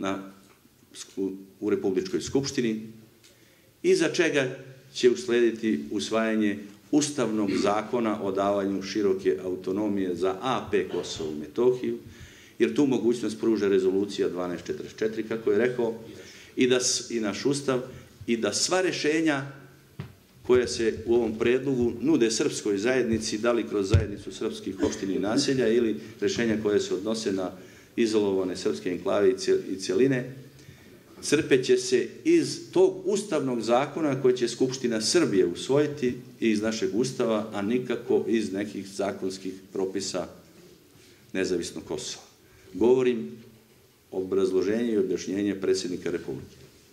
u Republičkoj skupštini, iza čega će uslediti usvajanje Ustavnog zakona o davanju široke autonomije za AP Kosovo i Metohiju, jer tu mogućnost pruža rezolucija 1244, kako je rekao, i naš Ustav, i da sva rešenja koja se u ovom predlogu nude srpskoj zajednici, da li kroz zajednicu srpskih opština i naselja ili rešenja koje se odnose na izolovane srpske enklave i celine, crpeće se iz tog ustavnog zakona koje će Skupština Srbije usvojiti i iz našeg ustava, a nikako iz nekih zakonskih propisa nezavisnog Kosova. Govorim obrazloženje i objašnjenje predsjednika Republike.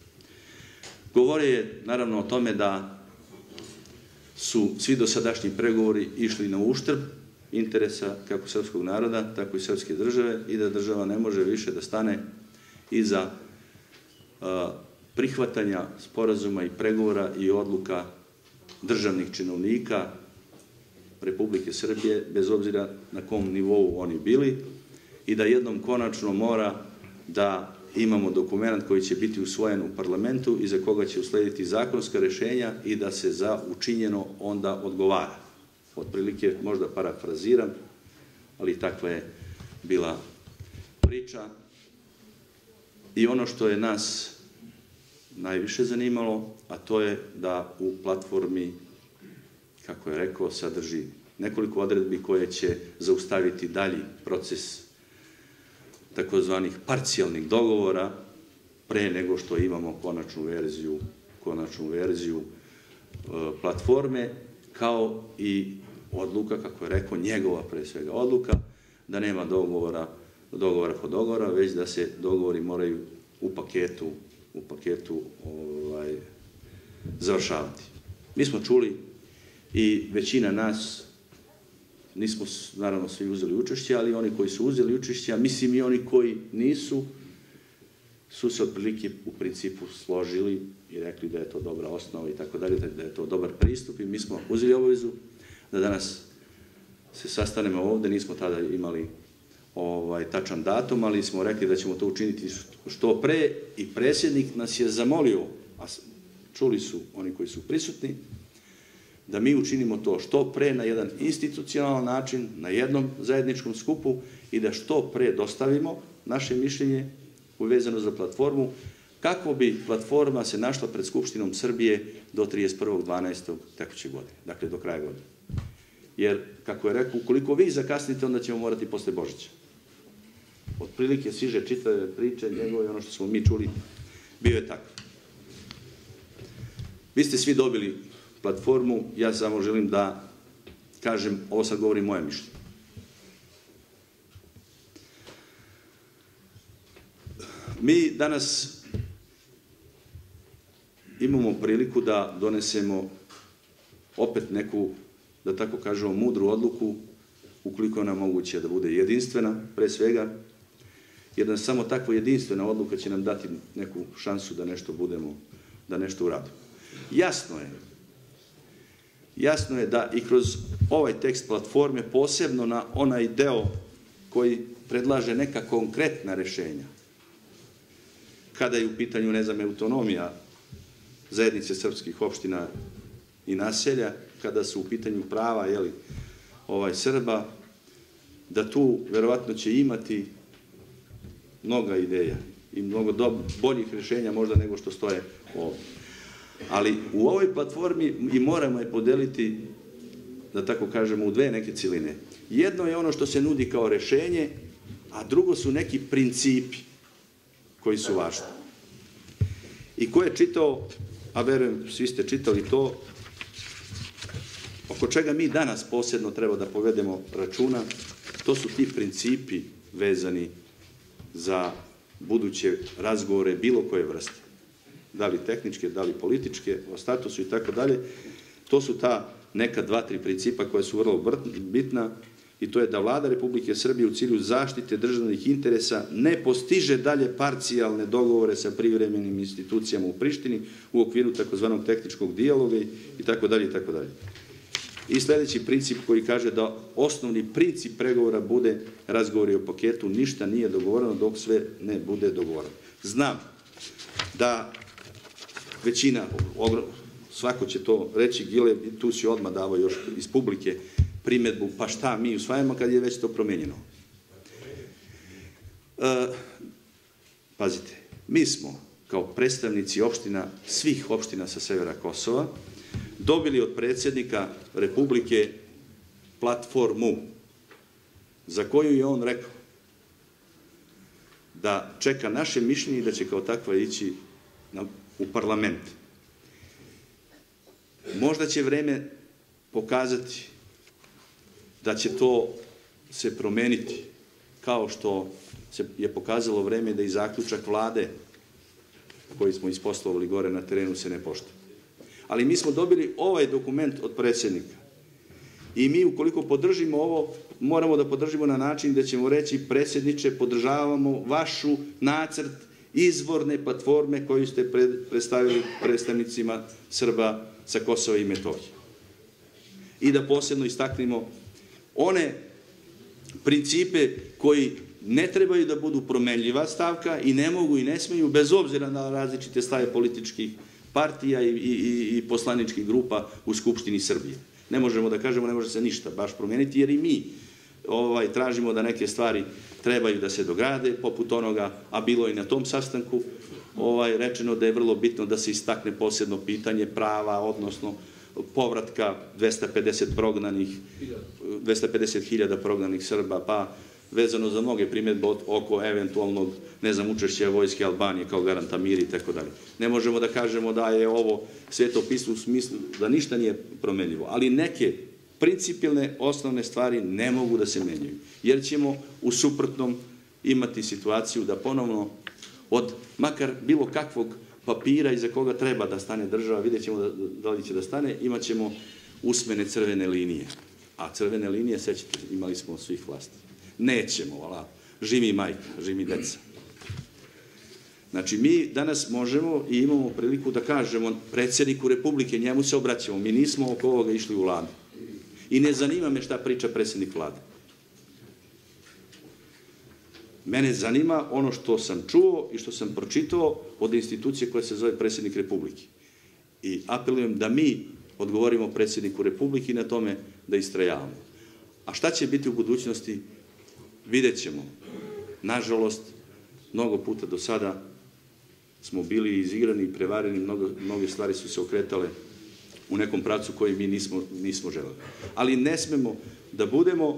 Govorio je naravno o tome da su svi dosadašnji pregovori išli na uštrb interesa kako srpskog naroda, tako i srpske države i da država ne može više da stane iza prihvatanja sporazuma i pregovora i odluka državnih činovnika Republike Srbije, bez obzira na kom nivou oni bili, i da jednom konačno mora da imamo dokument koji će biti usvojen u parlamentu i za koga će uslediti zakonska rešenja i da se za učinjeno onda odgovara. Otprilike, možda parafraziram, ali takva je bila priča. I ono što je nas najviše zanimalo, a to je da u platformi, kako je rekao, sadrži nekoliko odredbi koje će zaustaviti dalji proces takozvanih parcijalnih dogovora pre nego što imamo konačnu verziju platforme, kao i odluka, kako je rekao, njegova pre svega odluka, da nema dogovora po dogovora, već da se dogovori moraju u paketu završavati. Mi smo čuli i većina nas, nismo naravno svi uzeli učešće, ali oni koji su uzeli učešće, a mislim i oni koji nisu, su se otprilike u principu složili i rekli da je to dobra osnova i tako dalje, da je to dobar pristup i mi smo uzeli obavezu da danas se sastanemo ovde, nismo tada imali tačan datum, ali smo rekli da ćemo to učiniti što pre i predsjednik nas je zamolio, a čuli su oni koji su prisutni, da mi učinimo to što pre na jedan institucionalan način, na jednom zajedničkom skupu i da što pre dostavimo naše mišljenje uvezano za platformu, kako bi platforma se našla pred Skupštinom Srbije do 31.12. tekuće godine, dakle do kraja godine. Jer, kako je rekao, ukoliko vi zakasnite, onda ćemo morati posle Božića. Otprilike siže čitave priče njegove, ono što smo mi čuli, bio je tako. Vi ste svi dobili platformu, ja samo želim da kažem, ovo sad govorim moje mišljenje. Mi danas imamo priliku da donesemo opet neku, da tako kažemo, mudru odluku, ukoliko je ona moguće da bude jedinstvena, pre svega, jer samo takva jedinstvena odluka će nam dati neku šansu da nešto budemo, da nešto uradimo. Jasno je da i kroz ovaj tekst platforme, posebno na onaj deo koji predlaže neka konkretna rešenja, kada je u pitanju, ne znam, autonomija zajednice srpskih opština i naselja, kada su u pitanju prava Srba, da tu verovatno će imati mnoga ideja i mnogo boljih rješenja možda nego što stoje ovdje. Ali u ovoj platformi i moramo je podeliti, da tako kažemo, u dve neke ciline. Jedno je ono što se nudi kao rešenje, a drugo su neki principi koji su važni. I ko je čitao, a verujem svi ste čitali to, oko čega mi danas posebno treba da povedemo računa, to su ti principi vezani za buduće razgovore bilo koje vrste. Da li tehničke, da li političke, o statusu i tako dalje. To su ta neka 2-3 principa koja su vrlo bitna i to je da Vlada Republike Srbije u cilju zaštite državnih interesa ne postiže dalje parcijalne dogovore sa privremenim institucijama u Prištini u okviru takozvanog tehničkog dijaloga i tako dalje i tako dalje. I sljedeći princip koji kaže da osnovni princip pregovora bude razgovori o paketu, ništa nije dogovoreno dok sve ne bude dogovoreno. Znam da većina, svako će to reći, Gile, tu si odmah davao još iz publike primedbu, pa šta mi usvajamo kad je već to promenjeno. Pazite, mi smo kao predstavnici opština, svih opština sa severa Kosova, dobili od predsjednika Republike platformu za koju je on rekao da čeka naše mišljenje i da će kao takva ići u parlament. Možda će vreme pokazati da će to se promeniti, kao što je pokazalo vreme da i zaključak vlade koji smo isposlovali gore na terenu se ne poštuje. Ali mi smo dobili ovaj dokument od predsjednika i mi ukoliko podržimo ovo, moramo da podržimo na način da ćemo reći: predsjedniče, podržavamo vašu nacrt izvorne platforme koju ste predstavili predstavnicima Srba sa Kosova i Metohije. I da posebno istaknemo one principe koji ne trebaju da budu promenljiva stavka i ne mogu i ne smeju, bez obzira na različite stave političkih partija i poslaničkih grupa u Skupštini Srbije. Ne možemo da kažemo, ne može se ništa baš promeniti, jer i mi tražimo da neke stvari trebaju da se dograde, poput onoga, a bilo i na tom sastanku rečeno da je vrlo bitno da se istakne posebno pitanje prava, odnosno povratka 250.000 prognanih Srba, pa vezano za mnoge primjedbe oko eventualnog, ne znam, učešća vojske Albanije kao garanta mira i tako dalje. Ne možemo da kažemo da je ovo sveto pismo u smislu da ništa nije promenljivo, ali neke principijelne osnovne stvari ne mogu da se menjaju, jer ćemo u suprotnom imati situaciju da ponovno od makar bilo kakvog papira iza koga treba da stane država, vidjet ćemo da li će da stane, imat ćemo usmene crvene linije. A crvene linije, sećate, imali smo svih vlasti. Nećemo, vala, živi majka, živi deca. Znači, mi danas možemo i imamo priliku da kažemo predsjedniku Republike, njemu se obraćamo, mi nismo oko ovoga išli u vladu. I ne zanima me šta priča predsjednik vlade. Mene zanima ono što sam čuo i što sam pročitao od institucije koja se zove predsjednik Republike. I apelujem da mi odgovorimo predsjedniku Republike i na tome da istrajavamo. A šta će biti u budućnosti, vidjet ćemo. Nažalost, mnogo puta do sada smo bili izigrani i prevareni, mnoge stvari su se okretale u nekom pravcu koji mi nismo želeli. Ali ne smemo da budemo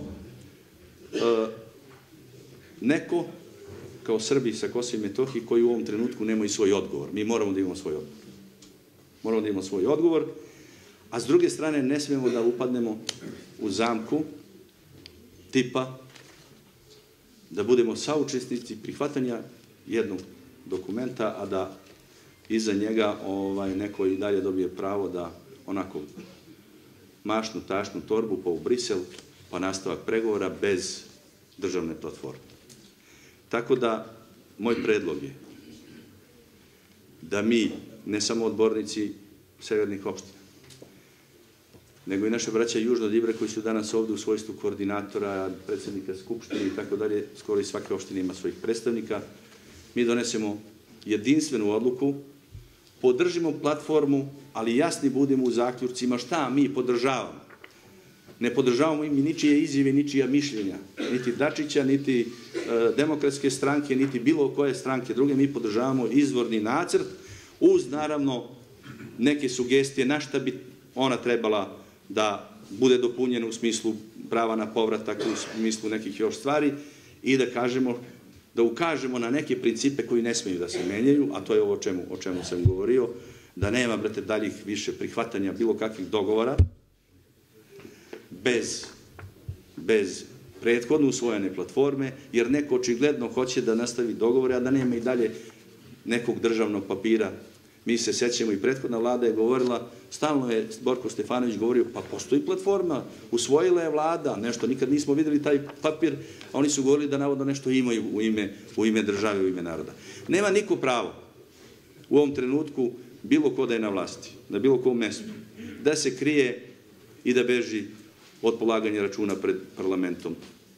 neko kao Srbi sa Kosova i Metohije koji u ovom trenutku nemaju svoj odgovor. Mi moramo da imamo svoj odgovor. Moramo da imamo svoj odgovor, a s druge strane ne smemo da upadnemo u zamku tipa da budemo saučesnici prihvatanja jednog dokumenta, a da iza njega neko i dalje dobije pravo da onako mašnu, tašnu torbu pa u Brisel, pa nastavak pregovora bez državne platforme. Tako da, moj predlog je da mi, ne samo odbornici severnih opština, nego i naše braća južno od Ibra koji su danas ovde u svojstvu koordinatora, predsjednika Skupštine i tako dalje, skoro i svake opštine ima svojih predstavnika, mi donesemo jedinstvenu odluku, podržimo platformu, ali jasni budemo u zaključcima šta mi podržavamo. Ne podržavamo mi ničije izjave, ničija mišljenja, niti Dačića, niti Demokratske stranke, niti bilo koje stranke druge. Mi podržavamo izvorni nacrt uz, naravno, neke sugestije na šta bi ona trebala da bude dopunjena u smislu prava na povratak, u smislu nekih još stvari i da ukažemo na neke principe koji ne smeju da se menjaju, a to je ovo o čemu sam govorio, da nema, brate, daljih više prihvatanja bilo kakvih dogovora bez prethodno usvojene platforme, jer neko očigledno hoće da nastavi dogovore, a da nema i dalje nekog državnog papira. Mi se sećamo i prethodna vlada je govorila, stalno je Borko Stefanović govorio, pa postoji platforma, usvojila je vlada, nešto, nikad nismo videli taj papir, a oni su govorili da navodno nešto imaju u ime države, u ime naroda. Nema niko pravo u ovom trenutku, bilo ko da je na vlasti, na bilo kom mestu, da se krije i da beži od polaganja računa pred parlamentom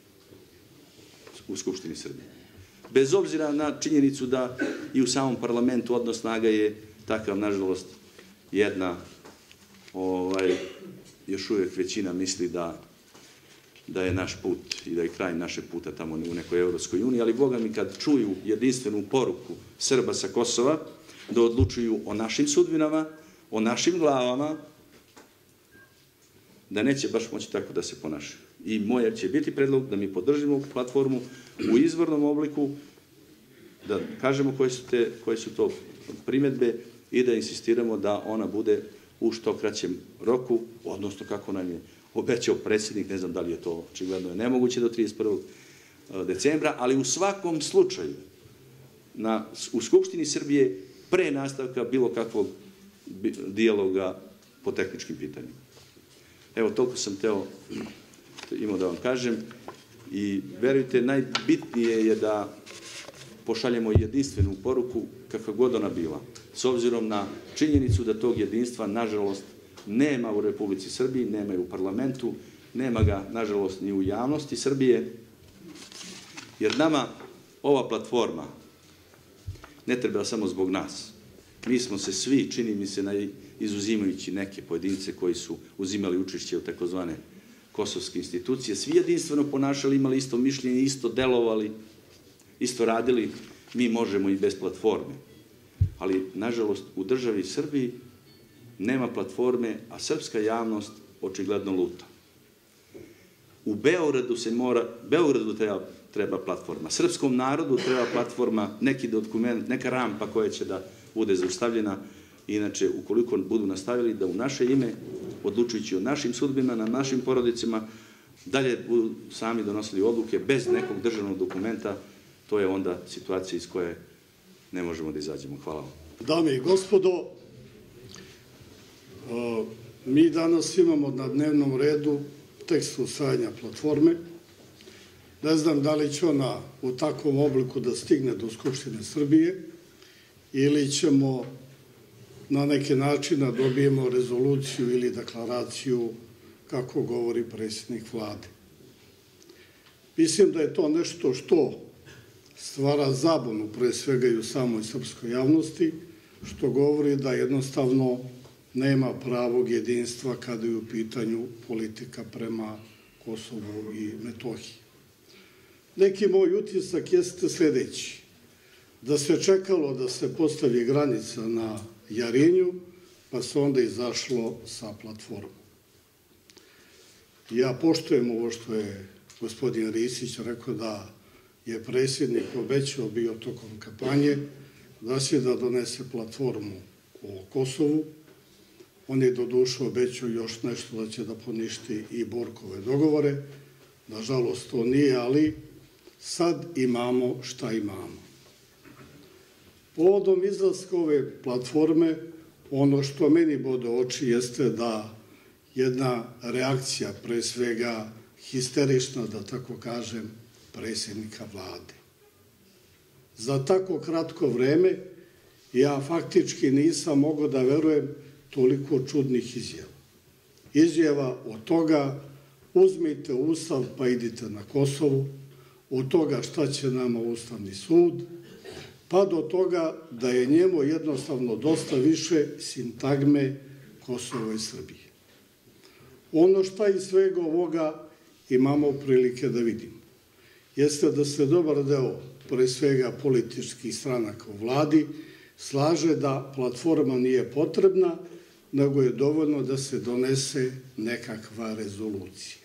u Skupštini Srbije. Bez obzira na činjenicu da i u samom parlamentu odnos snaga je takav, nažalost, jedna još uvijek većina misli da je naš put i da je kraj našeg puta tamo u nekoj Evropskoj uniji, ali Boga mi kad čuju jedinstvenu poruku Srba sa Kosova da odlučuju o našim sudbinama, o našim glavama, da neće baš moći tako da se ponašaju. I moje će biti predlog da mi podržimo platformu u izvornom obliku, da kažemo koje su to primedbe i da insistiramo da ona bude u što kraćem roku, odnosno kako nam je obećao predsjednik, ne znam da li je to očigledno nemoguće do 31. decembra, ali u svakom slučaju u Skupštini Srbije pre nastavka bilo kakvog dijaloga po tehničkim pitanjima. Evo, toliko sam imao da vam kažem i verujte, najbitnije je da pošaljemo jedinstvenu poruku kakva god ona bila, s obzirom na činjenicu da tog jedinstva, nažalost, nema u Republici Srbiji, nema i u parlamentu, nema ga, nažalost, ni u javnosti Srbije, jer nama ova platforma ne treba samo zbog nas. Mi smo se svi, čini mi se, izuzimajući neke pojedince koji su uzimali učešće u takozvane kosovske institucije, svi jedinstveno ponašali, imali isto mišljenje, isto delovali, isto radili, mi možemo i bez platforme. Ali, nažalost, u državi Srbiji nema platforme, a srpska javnost očigledno luta. U Beogradu treba platforma, srpskom narodu treba platforma, neki dokument, neka rampa koja će da bude zaustavljena. Inače, ukoliko budu nastavili da u naše ime, odlučujući o našim sudbinama, na našim porodicama, dalje budu sami donosili odluke bez nekog državnog dokumenta, to je onda situacija iz koje ne možemo da izađemo. Hvala vam. Dame i gospodo, mi danas imamo na dnevnom redu tekst usvajanja platforme. Ne znam da li će ona u takvom obliku da stigne do Skupštine Srbije ili ćemo na neki način da dobijemo rezoluciju ili deklaraciju kako govori predsjednik vlade. Mislim da je to nešto što stvara zabunu pre svega i u samoj srpskoj javnosti, što govori da jednostavno nema pravog jedinstva kada je u pitanju politika prema Kosovu i Metohiji. Neki moj utisak jeste sledeći, da se čekalo da se postavi granica na Jarinju, pa se onda izašlo sa platformom. Ja poštujem ovo što je gospodin Ristić rekao da je predsjednik obećao bio tokom kampanje da će da donese platformu o Kosovu. On je doduše obećao još nešto da će da poništi i Borkove dogovore. Nažalost, to nije, ali sad imamo šta imamo. Povodom izlaska ove platforme, ono što meni bode oči jeste da jedna reakcija, pre svega histerična, da tako kažem, predsjednika vlade. Za tako kratko vreme ja faktički nisam mogao da verujem toliko čudnih izjava. Izjava od toga uzmite Ustav pa idite na Kosovu, od toga šta će nama Ustavni sud, pa do toga da je njemu jednostavno dosta više sintagme Kosovo i Srbije. Ono šta iz svega ovoga imamo prilike da vidimo jeste da se dobar deo, pre svega političkih stranaka u vladi, slaže da platforma nije potrebna, nego je dovoljno da se donese nekakva rezolucija.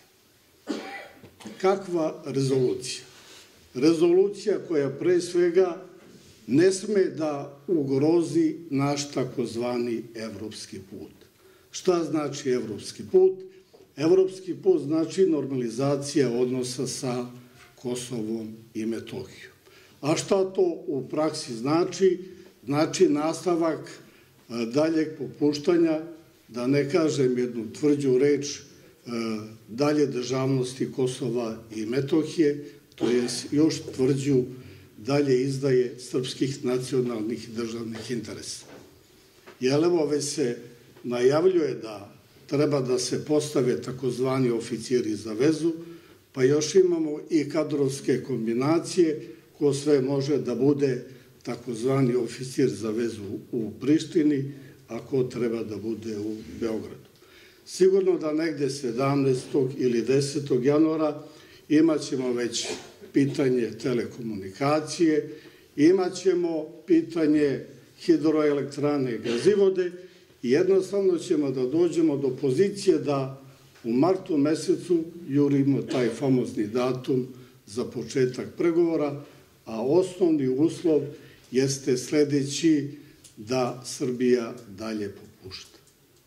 Kakva rezolucija? Rezolucija koja pre svega ne sme da ugrozi naš takozvani evropski put. Šta znači evropski put? Evropski put znači normalizacija odnosa sa Kosovom i Metohijom. A šta to u praksi znači? Znači nastavak daljeg popuštanja, da ne kažem jednu tvrđu reč, dalje državnosti Kosova i Metohije, to je još tvrđu dalje izdaje srpskih nacionalnih i državnih interesa. Jer evo već se najavljuje da treba da se postave takozvani oficiri za vezu, pa još imamo i kadrovske kombinacije ko sve može da bude takozvani oficir za vezu u Prištini, a ko treba da bude u Beogradu. Sigurno da negde 17. ili 10. januara imaćemo već pitanje telekomunikacije, imaćemo pitanje hidroelektrane Gazivode i jednostavno ćemo da dođemo do pozicije da u martu mesecu jurimo taj famozni datum za početak pregovora, a osnovni uslov jeste sledeći, da Srbija dalje popušta.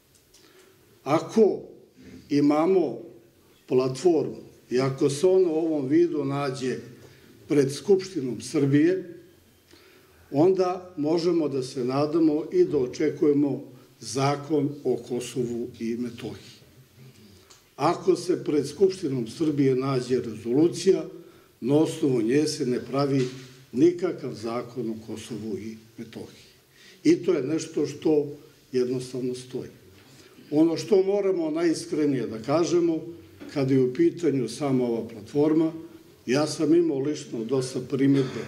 Ako imamo platformu i ako se ono u ovom vidu nađe pred Skupštinom Srbije, onda možemo da se nadamo i da očekujemo zakon o Kosovu i Metohiji. Ako se pred Skupštinom Srbije nađe rezolucija, na osnovu nje se ne pravi nikakav zakon o Kosovu i Metohiji. I to je nešto što jednostavno stoji. Ono što moramo najiskrenije da kažemo, kada je u pitanju sama ova platforma, ja sam imao lično dosta primjedbe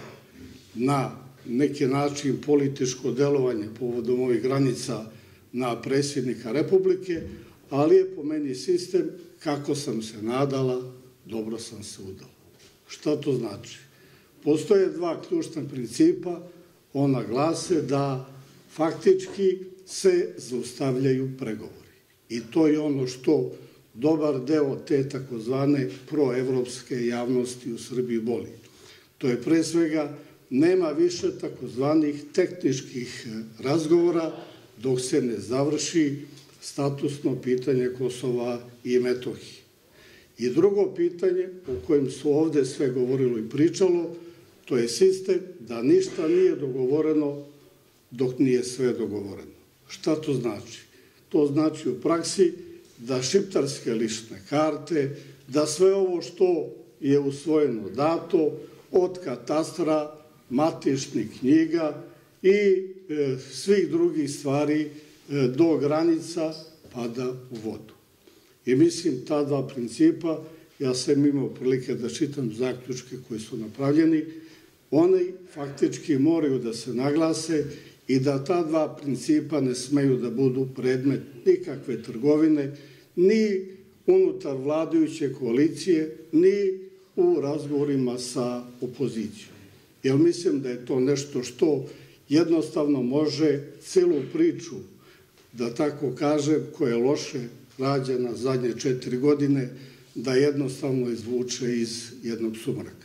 na neki način političko delovanje povodom ovih granica na predsjednika Republike, ali je po meni sistem, kako sam se nadala, dobro sam se udala. Šta to znači? Postoje dva ključna principa, ona glase da faktički se zaustavljaju pregovori. I to je ono što dobar deo te takozvane proevropske javnosti u Srbiji boli. To je pre svega, nema više takozvanih tehničkih razgovora dok se ne završi statusno pitanje Kosova i Metohije. I drugo pitanje, o kojem su ovde sve govorilo i pričalo, to je sistem da ništa nije dogovoreno dok nije sve dogovoreno. Šta to znači? To znači u praksi da šiptarske lične karte, da sve ovo što je usvojeno dato od katastra, matičnih knjiga i svih drugih stvari do granica pada u vodu. I mislim, ta dva principa, ja sam imao prilike da čitam zaključke koji su napravljeni, oni faktički moraju da se naglase i da ta dva principa ne smeju da budu predmet nikakve trgovine, ni unutar vladajuće koalicije, ni u razgovorima sa opozicijom. Jer mislim da je to nešto što jednostavno može celu priču, da tako kažem, koja je loše rađena zadnje 4 godine, da jednostavno izvuče iz jednog sumraka.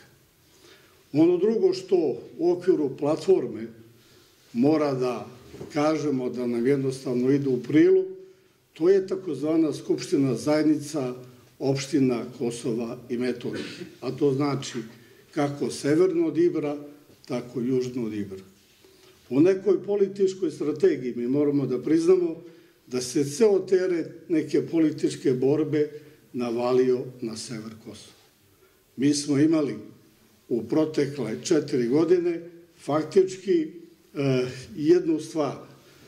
Ono drugo što u okviru platforme mora da kažemo da nam jednostavno ide u prilog, to je takozvana Skupština zajednica opština Kosova i Metohije. A to znači kako severno od Ibra, tako južno od Ibra. U nekoj političkoj strategiji mi moramo da priznamo da se ceo teret neke političke borbe navalio na sever Kosova. Mi smo imali u protekle 4 godine faktički jednu stvar,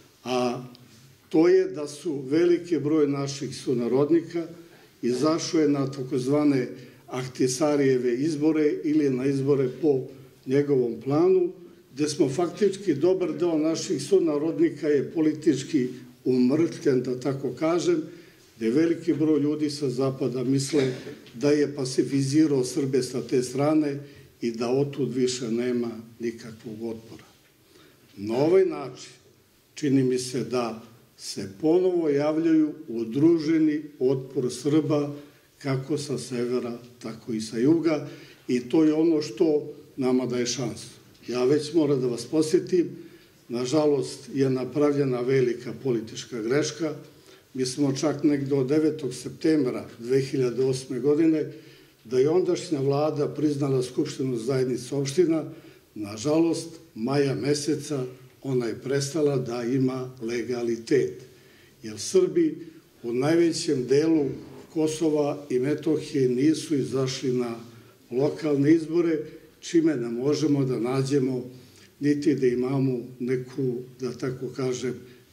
a to je da su veliki broj naših sunarodnika izašao je na takozvane Ahtisarijeve izbore ili na izbore po njegovom planu, gde smo faktički dobar deo naših sunarodnika je politički umrtvljen, da tako kažem, gde veliki broj ljudi sa zapada misle da je pasifizirao Srbe sa te strane i da otud više nema nikakvog otpora. Na ovaj način čini mi se da se ponovo javljaju udruženi otpor Srba kako sa severa, tako i sa juga, i to je ono što nama daje šansu. Ja već moram da vas posjetim, nažalost je napravljena velika politička greška. Mi smo čak negde od 9. septembra 2008. godine, da je ondašnja vlada priznala Skupštinu zajednice opština, nažalost, maja meseca ona je prestala da ima legalitet. Jer Srbi u najvećem delu Kosova i Metohije nisu izašli na lokalne izbore, čime ne možemo da nađemo niti da imamo neku, da tako kažem,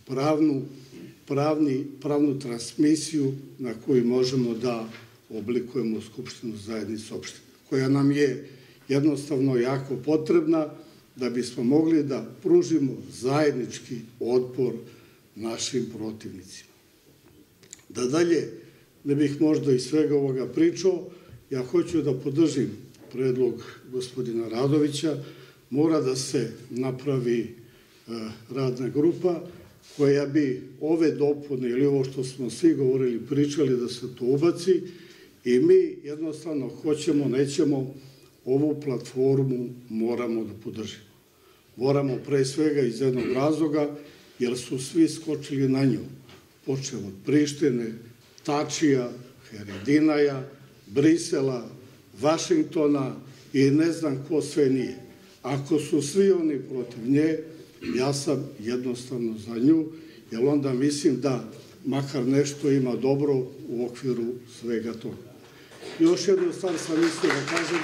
pravnu transmisiju na koju možemo da oblikujemo Skupštinu zajednice opština, koja nam je jednostavno jako potrebna da bismo mogli da pružimo zajednički otpor našim protivnicima. Da dalje ne bih možda iz svega ovoga pričao, ja hoću da podržim predlog gospodina Radovića, mora da se napravi radna grupa koja bi ove dopune ili ovo što smo svi govorili, pričali da se to ubaci i mi jednostavno hoćemo, nećemo, ovu platformu moramo da podržimo. Moramo pre svega iz jednog razloga, jer su svi skočili na nju, počeo od Prištine, Tačija, Haradinaja, Brisela, Vašingtona i ne znam ko sve nije. Ako su svi oni protiv nje, ja sam jednostavno za nju, jer onda mislim da makar nešto ima dobro u okviru svega toga. Još jednu stvar sam mislio da kažem,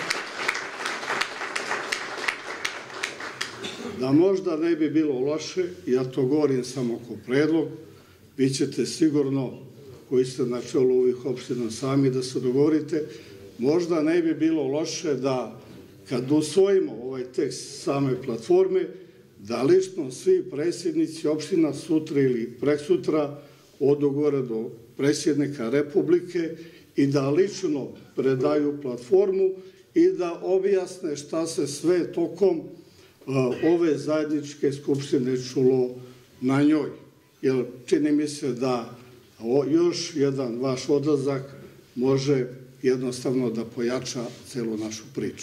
da možda ne bi bilo loše, ja to govorim samo kao predlog, vi ćete sigurno, koji ste na čelu ovih opština sami, da se dogovorite, možda ne bi bilo loše da kad usvojimo ovaj tekst same platforme, da lično svi predsjednici opština sutra ili preksutra odu gore do predsjednika Republike i da lično predaju platformu i da objasne šta se sve tokom ove zajedničke skupštine čulo na njoj. Jer čini mi se da još jedan vaš odlazak može jednostavno da pojača celu našu priču.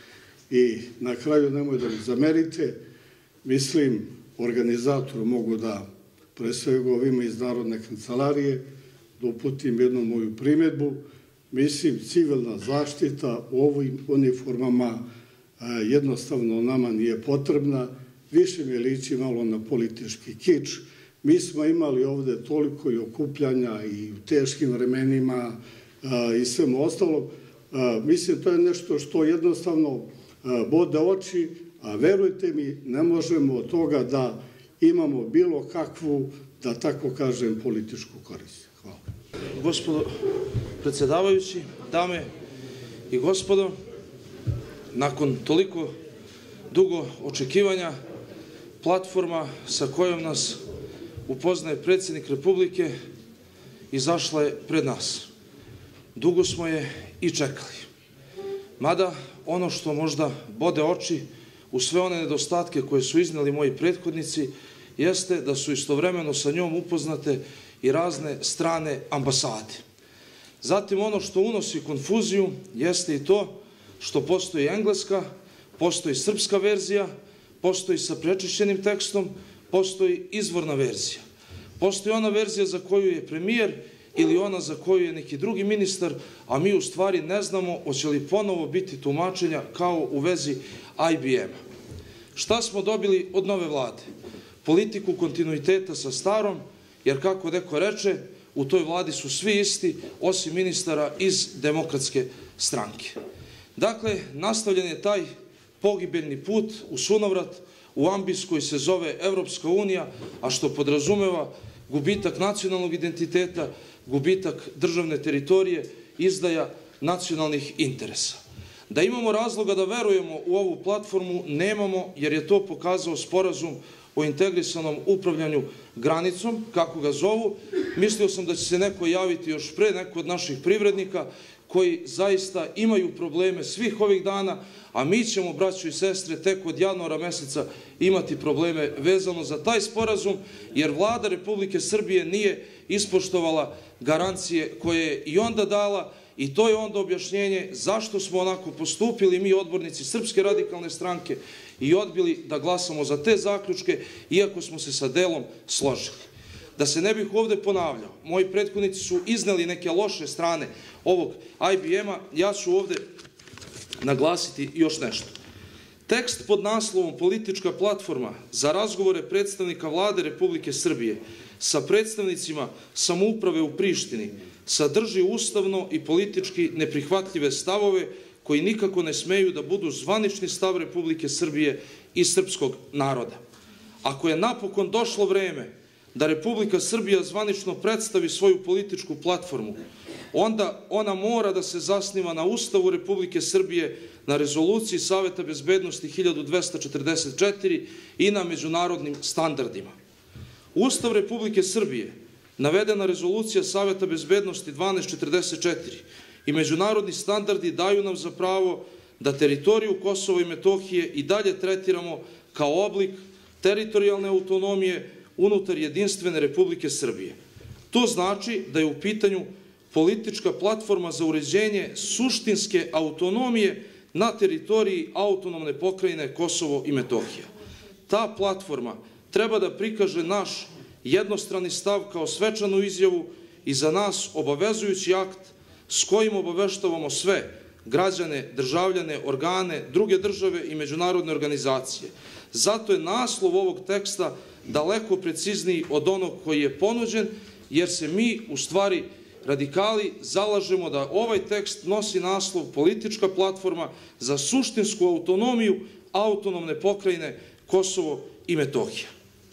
I na kraju nemoj da mi zamerite, mislim, organizatoru mogu da, pre svega ovima iz Narodne kancelarije, da uputim jednu moju primjedbu. Mislim, civilna zaštita u ovim uniformama jednostavno nama nije potrebna, više mi liči malo na politički kič. Mi smo imali ovde toliko i okupljanja i u teškim vremenima i svemu ostalom. Mislim, to je nešto što jednostavno bode oči, a verujte mi, ne možemo od toga da imamo bilo kakvu, da tako kažem, političku korist. Hvala. Gospodo predsjedavajući, dame i gospodo, nakon toliko dugo očekivanja, platforma sa kojom nas upoznaje predsjednik Republike izašla je pred nas. Dugo smo je i čekali. Mada ono što možda bode oči u sve one nedostatke koje su izneli moji prethodnici jeste da su istovremeno sa njom upoznate i razne strane ambasade. Zatim ono što unosi konfuziju jeste i to što postoji engleska, postoji srpska verzija, postoji sa prečišćenim tekstom, postoji izvorna verzija. Postoji ona verzija za koju je premijer ili ona za koju je neki drugi ministar, a mi u stvari ne znamo hoće li ponovo biti tumačenja kao u vezi IBM-a. Šta smo dobili od nove vlade? Politiku kontinuiteta sa starom, jer kako neko reče, u toj vladi su svi isti, osim ministara iz Demokratske stranke. Dakle, nastavljen je taj pogibeljni put u sunovrat, u ambis koji se zove Evropska unija, a što podrazumeva gubitak nacionalnog identiteta, gubitak državne teritorije, izdaja nacionalnih interesa. Da imamo razloga da verujemo u ovu platformu, nemamo, jer je to pokazao sporazum o integrisanom upravljanju granicom, kako ga zovu. Mislio sam da će se neko javiti još pre, neko od naših privrednika, koji zaista imaju probleme svih ovih dana, a mi ćemo, braćo i sestre, tek od januara meseca imati probleme vezano za taj sporazum, jer Vlada Republike Srbije nije ispoštovala garancije koje je i onda dala, i to je onda objašnjenje zašto smo onako postupili mi, odbornici Srpske radikalne stranke, i odbili da glasamo za te zaključke, iako smo se sa delom složili. Da se ne bih ovde ponavljao, moji prethodnici su izneli neke loše strane ovog IBM-a, ja ću ovde naglasiti još nešto. Tekst pod naslovom Politička platforma za razgovore predstavnika Vlade Republike Srbije sa predstavnicima samouprave u Prištini sadrži ustavno i politički neprihvatljive stavove koji nikako ne smeju da budu zvanični stav Republike Srbije i srpskog naroda. Ako je napokon došlo vreme da Republika Srbija zvanično predstavi svoju političku platformu, onda ona mora da se zasniva na Ustavu Republike Srbije, na Rezoluciji Saveta bezbednosti 1244 i na međunarodnim standardima. Ustav Republike Srbije, navedena Rezolucija Saveta bezbednosti 1244 i međunarodni standardi daju nam za pravo da teritoriju Kosova i Metohije i dalje tretiramo kao oblik teritorijalne autonomije unutar jedinstvene Republike Srbije. To znači da je u pitanju politička platforma za uređenje suštinske autonomije na teritoriji autonomne pokrajine Kosovo i Metohija. Ta platforma treba da prikaže naš jednostrani stav kao svečanu izjavu i za nas obavezujući akt s kojim obaveštavamo sve građane, državljane, organe, druge države i međunarodne organizacije. Zato je naslov ovog teksta daleko precizniji od onog koji je ponuđen, jer se mi, u stvari, radikali, zalažemo da ovaj tekst nosi naslov Politička platforma za suštinsku autonomiju autonomne pokrajine Kosovo i Metohija.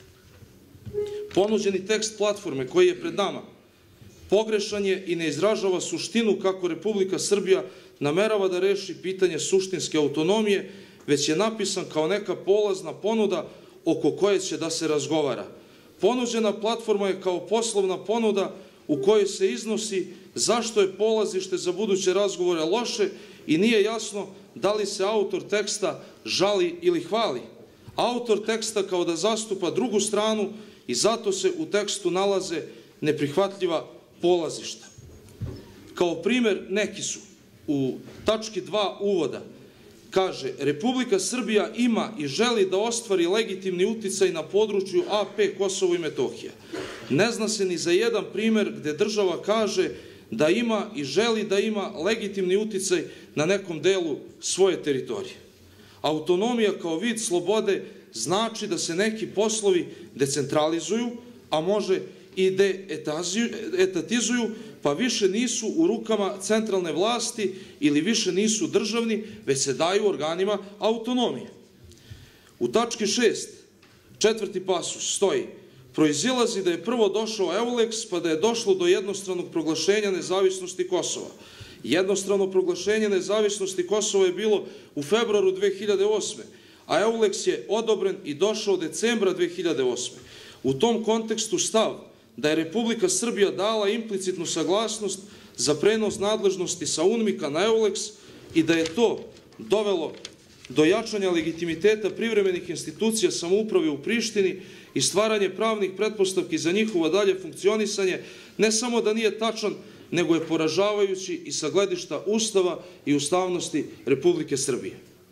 Ponuđeni tekst platforme koji je pred nama pogrešan je i ne izražava suštinu kako Republika Srbija namerava da reši pitanje suštinske autonomije, već je napisan kao neka polazna ponuda oko koje će da se razgovara. Ponuđena platforma je kao poslovna ponuda u kojoj se iznosi zašto je polazište za buduće razgovore loše i nije jasno da li se autor teksta žali ili hvali. Autor teksta kao da zastupa drugu stranu i zato se u tekstu nalaze neprihvatljiva polazišta. Kao primer neki su u tački 2 uvoda. Kaže, Republika Srbija ima i želi da ostvari legitimni uticaj na području AP Kosovo i Metohija. Ne zna se ni za jedan primer gde država kaže da ima i želi da ima legitimni uticaj na nekom delu svoje teritorije. Autonomija kao vid slobode znači da se neki poslovi decentralizuju, a može i deetatizuju, pa više nisu u rukama centralne vlasti ili više nisu državni, već se daju organima autonomije. U tački 6, 4. pasus stoji: proizilazi da je prvo došao Euleks, pa da je došlo do jednostranog proglašenja nezavisnosti Kosova. Jednostrano proglašenje nezavisnosti Kosova je bilo u februaru 2008. a Euleks je odobren i došao decembra 2008. U tom kontekstu stav da je Republika Srbija dala implicitnu saglasnost za prenos nadležnosti sa UNMIK-a na Euleks i da je to dovelo do jačanja legitimiteta privremenih institucija samouprave u Prištini i stvaranje pravnih pretpostavki za njihovo dalje funkcionisanje, ne samo da nije tačan, nego je poražavajući i sa gledišta Ustava i ustavnosti Republike Srbije.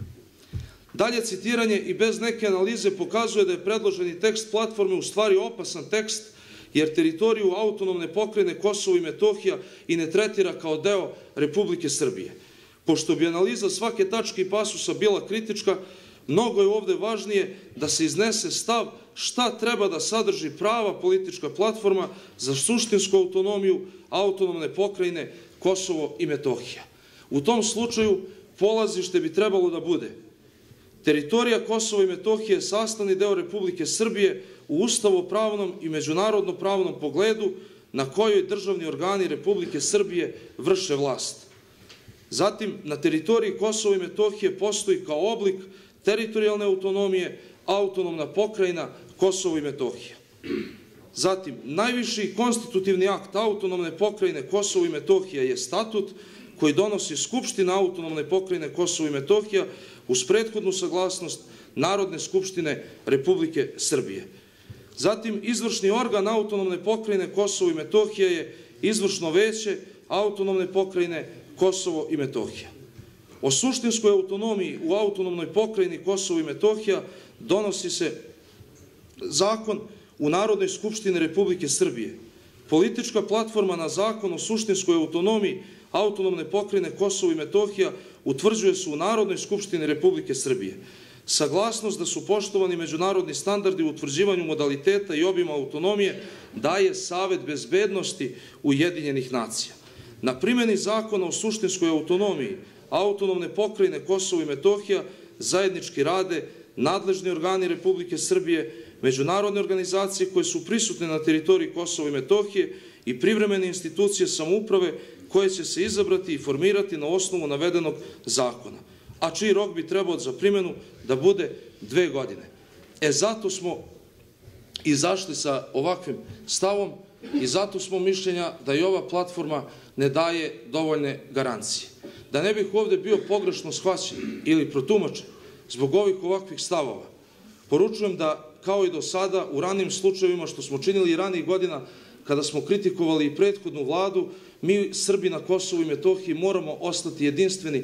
Dalje citiranje i bez neke analize pokazuje da je predloženi tekst platforme u stvari opasan tekst, jer teritoriju autonomne pokrajine Kosovo i Metohija i ne tretira kao deo Republike Srbije. Pošto bi analiza svake tačke i pasusa bila kritička, mnogo je ovde važnije da se iznese stav šta treba da sadrži prava politička platforma za suštinsku autonomiju autonomne pokrajine Kosovo i Metohija. U tom slučaju polazište bi trebalo da bude: teritorija Kosova i Metohije je sastavni deo Republike Srbije u ustavopravnom i međunarodno-pravnom pogledu na kojoj državni organi Republike Srbije vrše vlast. Zatim, na teritoriji Kosova i Metohije postoji kao oblik teritorijalne autonomije autonomna pokrajina Kosovo i Metohija. Zatim, najviši konstitutivni akt autonomne pokrajine Kosovo i Metohija je statut koji donosi Skupština autonomne pokrajine Kosovo i Metohija uz prethodnu saglasnost Narodne skupštine Republike Srbije. Zatim, izvršni organ autonomne pokrajine Kosovo i Metohija je izvršno veće autonomne pokrajine Kosovo i Metohija. O suštinskoj autonomiji u autonomnoj pokrajini Kosovo i Metohija donosi se zakon u Narodnoj skupštini Republike Srbije. Politička platforma na zakon o suštinskoj autonomiji autonomne pokrajine Kosovo i Metohija utvrđuje se u Narodnoj skupštini Republike Srbije. Saglasnost da su poštovani međunarodni standardi u utvrđivanju modaliteta i obima autonomije daje Savet bezbednosti Ujedinjenih nacija. Na primjeni zakona o suštinskoj autonomiji autonomne pokrajine Kosovo i Metohija zajednički rade nadležni organi Republike Srbije, međunarodne organizacije koje su prisutne na teritoriji Kosova i Metohije i privremene institucije samouprave koje će se izabrati i formirati na osnovu navedenog zakona, a čiji rok bi trebao za primjenu da bude 2 godine. Zato smo izašli sa ovakvim stavom i zato smo mišljenja da i ova platforma ne daje dovoljne garancije. Da ne bih ovde bio pogrešno shvaćen ili protumačen zbog ovih ovakvih stavova, poručujem da kao i do sada u ranijim slučajevima što smo činili i ranijih godina kada smo kritikovali i prethodnu vladu, mi Srbi na Kosovu i Metohiji moramo ostati jedinstveni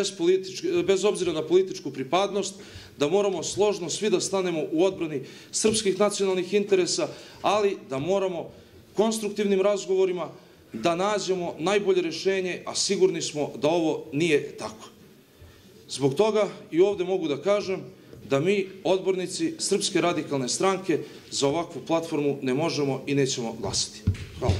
bez obzira na političku pripadnost, da moramo složno svi da stanemo u odbrani srpskih nacionalnih interesa, ali da moramo konstruktivnim razgovorima da nađemo najbolje rešenje, a sigurni smo da ovo nije tako. Zbog toga i ovde mogu da kažem da mi, odbornici Srpske radikalne stranke, za ovakvu platformu ne možemo i nećemo glasati. Hvala.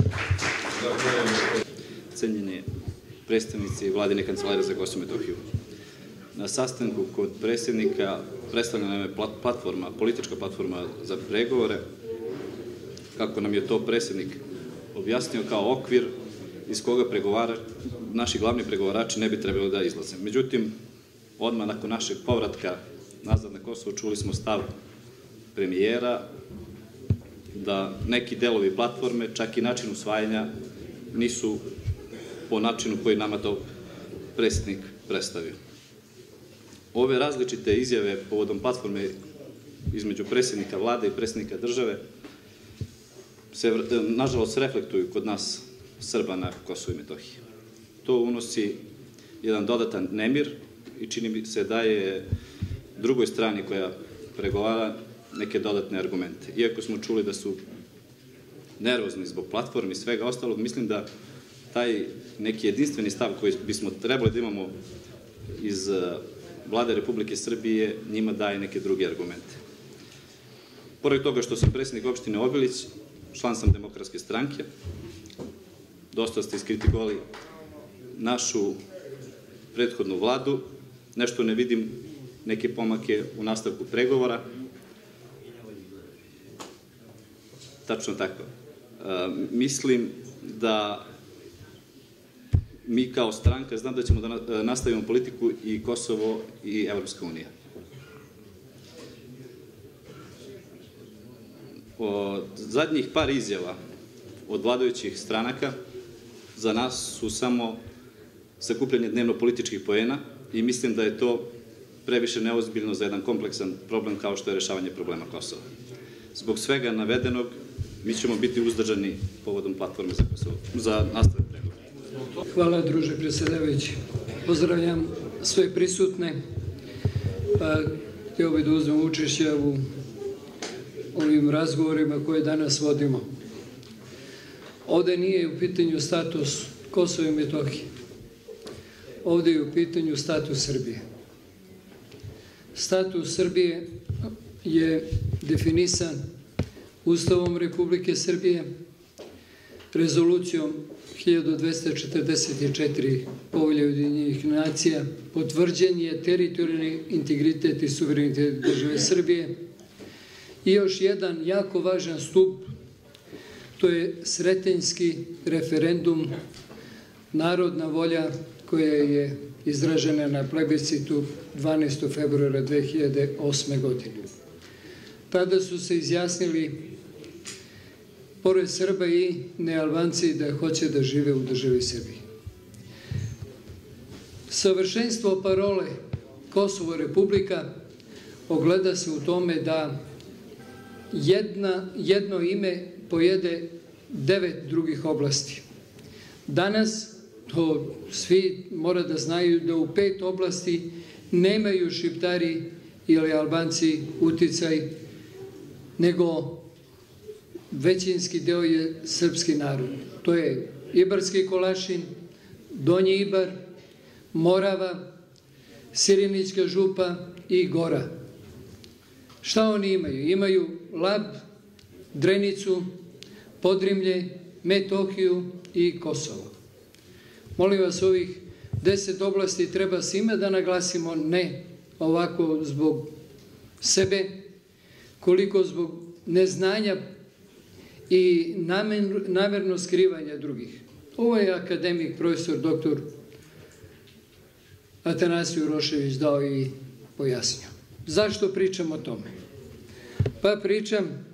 Cenjeni predstavnici Vladine kancelarije za Kosovo i Metohiju, na sastanku kod predsjednika predstavljena je platforma, politička platforma za pregovore, kako nam je to predsjednik objasnio kao okvir iz koga naši glavni pregovarači ne bi trebali da izlaze. Međutim, odmah nakon našeg povratka nazad na Kosovo čuli smo stav premijera da neki delovi platforme, čak i način usvajanja, nisu po načinu koji nama to predsjednik predstavio. Ove različite izjave povodom platforme između predsjednika vlade i predsjednika države se, nažalost, reflektuju kod nas Srba na Kosovo i Metohiji. To unosi jedan dodatan nemir i čini mi se da je drugoj strani koja pregovara neke dodatne argumente. Iako smo čuli da su nervozni zbog platforme i svega ostalog, mislim da taj neki jedinstveni stav koji bismo trebali da imamo iz Vlade Republike Srbije njima daje neke druge argumente. Pored toga što sam predsjednik opštine Obilić, član sam Demokratske stranke, dosta ste iskritikovali našu prethodnu vladu, nešto ne vidim neke pomake u nastavku pregovora. Tačno tako. Mislim da mi kao stranka znam da ćemo da nastavimo politiku i Kosovo i Evropska unija. Od zadnjih par izjava od vladajućih stranaka za nas su samo sakupljanje dnevno političkih poena i mislim da je to previše neozbiljno za jedan kompleksan problem kao što je rešavanje problema Kosova. Zbog svega navedenog mi ćemo biti uzdržani povodom platforme za Kosovo, za nastavak pregovora. Hvala, druže predsjedavajući. Pozdravljam sve prisutne. Htio bih da uzmem učešće u ovim razgovorima koje danas vodimo. Ovde nije u pitanju status Kosova i Metohije. Ovde je u pitanju status Srbije. Status Srbije je definisan Ustavom Republike Srbije, rezolucijom 1244 Povelje Ujedinjenih nacija, potvrđen je teritorijalni integritet i suverenitet države Srbije i još jedan jako važan stup, to je Sretenjski referendum, narodna volja koja je izražena na plebiscitu 12. februara 2008. godine. Tada su se izjasnili, pored Srba i nealbanci, da hoće da žive u državi Srbiji. Savršenstvo parole Kosovo Republika ogleda se u tome da jedno ime pojede 9 drugih oblasti. Danas, to svi mora da znaju, da u 5 oblasti nemaju Šiptari ili Albanci uticaj, nego većinski deo je srpski narod. To je Ibarski Kolašin, Donji Ibar, Morava, Sirinićka župa i Gora. Šta oni imaju? Imaju Lab, Drenicu, Podrimlje, Metohiju i Kosovo. Molim vas, ovih 10 oblasti treba svima da naglasimo, ne ovako zbog sebe, koliko zbog neznanja i namerno skrivanja drugih. Ovo je akademik, profesor, doktor Atanasiju Rošević dao i pojasnio. Zašto pričam o tome? Pa pričam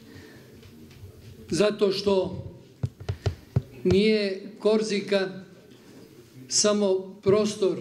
zato što nije Korzika samo prostor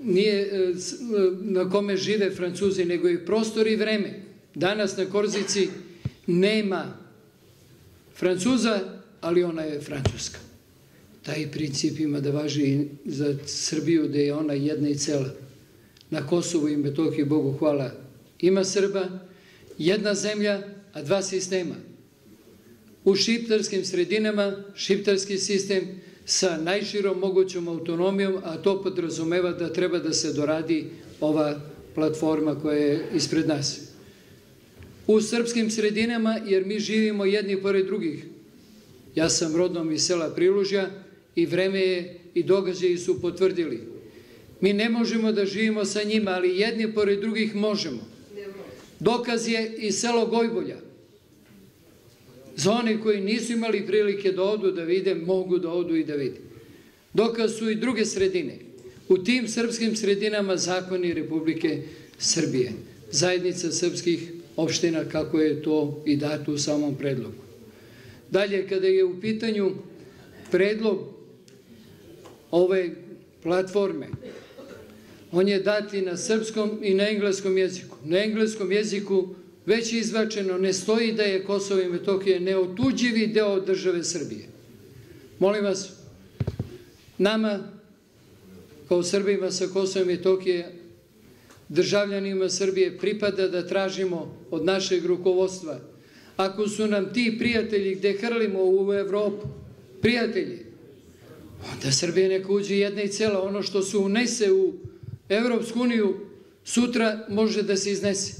na kome žive Francuzi, nego i prostor i vreme. Danas na Korzici nema Francuza, ali ona je Francuska. Taj princip ima da važi i za Srbiju, da je ona jedna i cela. Na Kosovu i Metohiji, Bogu hvala, ima Srba, jedna zemlja, a 2 sistema. U šiptarskim sredinama, šiptarski sistem sa najširom mogućom autonomijom, a to podrazumeva da treba da se doradi ova platforma koja je ispred nas. U srpskim sredinama, jer mi živimo jedni pored drugih. Ja sam rodom iz sela Prilužja i vreme je i događaji su potvrdili. Mi ne možemo da živimo sa njima, ali jedni pored drugih možemo. Dokaz je i selo Gojbolja. Za one koji nisu imali prilike da odu da vide, mogu da odu i da vide. Dokaz su i druge sredine. U tim srpskim sredinama zakoni Republike Srbije. Zajednica srpskih opština, kako je to i dato u samom predlogu. Dalje, kada je u pitanju predlog ove platforme, on je dat i na srpskom i na engleskom jeziku. Na engleskom jeziku već izvačeno ne stoji da je Kosovo i Metohija neotuđivi deo države Srbije. Molim vas, nama, kao Srbima sa Kosova i Metohije, državljanima Srbije, pripada da tražimo od našeg rukovodstva. Ako su nam ti prijatelji gde hrlimo u Evropu, prijatelji, onda Srbija neka uđe jedna i cela. Ono što se unese u Evropsku uniju, sutra može da se iznese.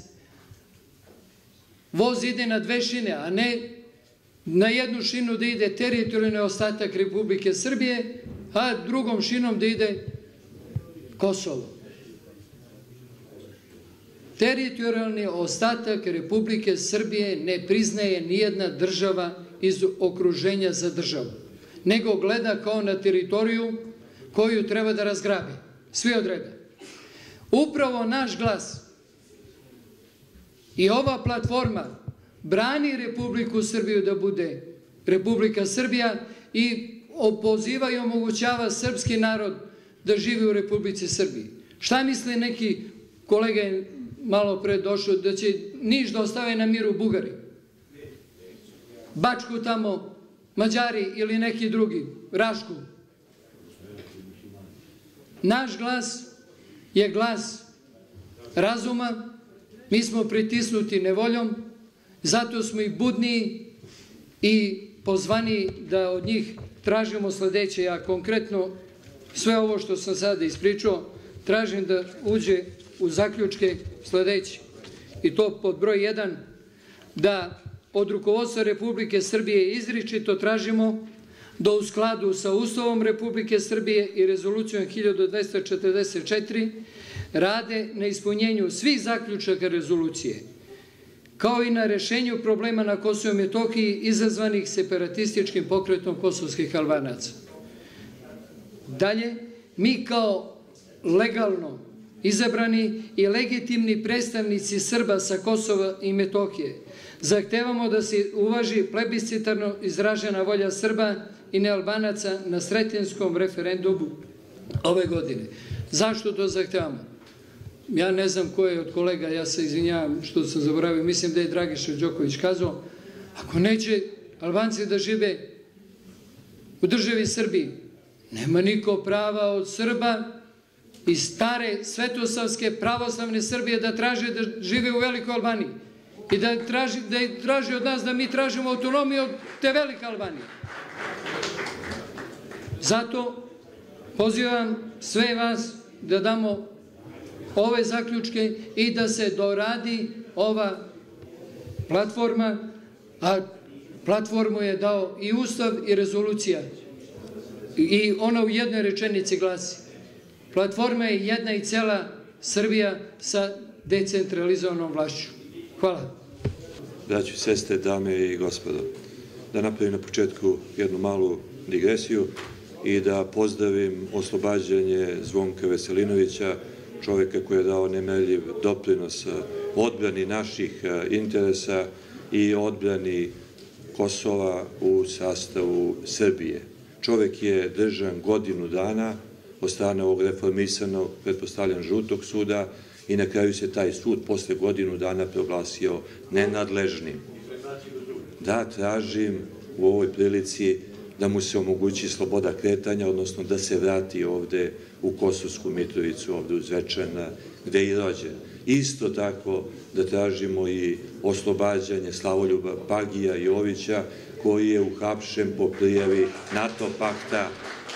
Voz ide na 2 šine, a ne na jednu šinu da ide teritorijalni ostatak Republike Srbije, a drugom šinom da ide Kosovo. Teritorijalni ostatak Republike Srbije ne priznaje nijedna država iz okruženja za državu, nego gleda kao na teritoriju koju treba da razgrabi. Svi od reda. Upravo naš glas i ova platforma brani Republiku Srbiju da bude Republika Srbija i opoziva i omogućava srpski narod da živi u Republici Srbiji. Šta misle neki kolege malo pre došlo, da će Niš da ostave na miru Bugari? Bačku tamo Mađari ili neki drugi, Rašku. Naš glas je glas razuma, mi smo pritisnuti nevoljom, zato smo i budniji i pozvani da od njih tražimo sledeće. Ja konkretno sve ovo što sam sada ispričao tražim da uđe u zaključke sledeće. I to pod broj 1, da od rukovodstva Republike Srbije izričito tražimo da u skladu sa Ustavom Republike Srbije i rezolucijom 1244 rade na ispunjenju svih zaključaka rezolucije, kao i na rešenju problema na Kosovu i Metohiji izazvanih separatističkim pokretom kosovskih Albanaca. Dalje, mi kao legalno izabrani i legitimni predstavnici Srba sa Kosova i Metohije zahtevamo da se uvaži plebiscitarno izražena volja Srba i nealbanaca na sretinskom referendumu ove godine. Zašto to zahtevamo? Ja ne znam ko je od kolega, ja se izvinjavam što sam zaboravio, mislim da je Dragiša Đoković kazao, ako neće Albanci da žive u državi Srbiji, nema niko prava od Srba iz stare svetosavske pravoslavne Srbije da traže da žive u Velikoj Albaniji i da traži od nas da mi tražimo autonomiju od te Velike Albanije. Zato pozivam sve vas da damo ove zaključke i da se doradi ova platforma, a platformu je dao i Ustav i rezolucija. I ona u jednoj rečenici glasi: platforma je jedna i cela Srbija sa decentralizovanom vlašću. Hvala. Braćo i sestre, dame i gospodo, da napravim na početku jednu malu digresiju i da pozdravim oslobađanje Zvonka Veselinovića, čoveka koji je dao nemerljiv doprinos odbrani naših interesa i odbrani Kosova u sastavu Srbije. Čovek je držan godinu dana od strane ovog reformisanog, pretpostavljam, žutog suda i na kraju se taj sud posle godinu dana proglasio nenadležnim. Da, tražim u ovoj prilici da mu se omogući sloboda kretanja, odnosno da se vrati ovde u Kosovsku Mitrovicu, ovde u Zvečan, gde je i rođen. Isto tako da tražimo i oslobađanje Slavoljuba Pagija Jovića, koji je uhapšen po prijavi NATO pakta,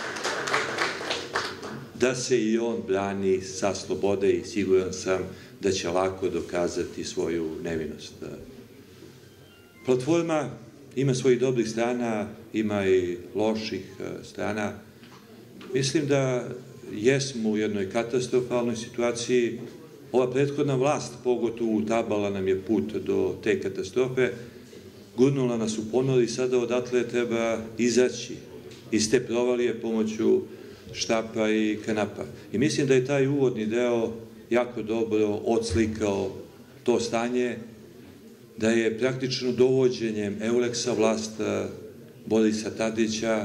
da se i on brani sa slobode i siguran sam da će lako dokazati svoju nevinost. Platforma ima svojih dobrih strana, ima i loših strana. Mislim da jesmo u jednoj katastrofalnoj situaciji. Ova prethodna vlast, pogotovo utabala nam je put do te katastrofe, gurnula nas u ponor i sada odatle treba izaći iz te provalije pomoću štapa i kanapa. I mislim da je taj uvodni deo jako dobro odslikao to stanje, da je praktično dovođenjem Euleksa vlast Borisa Tadića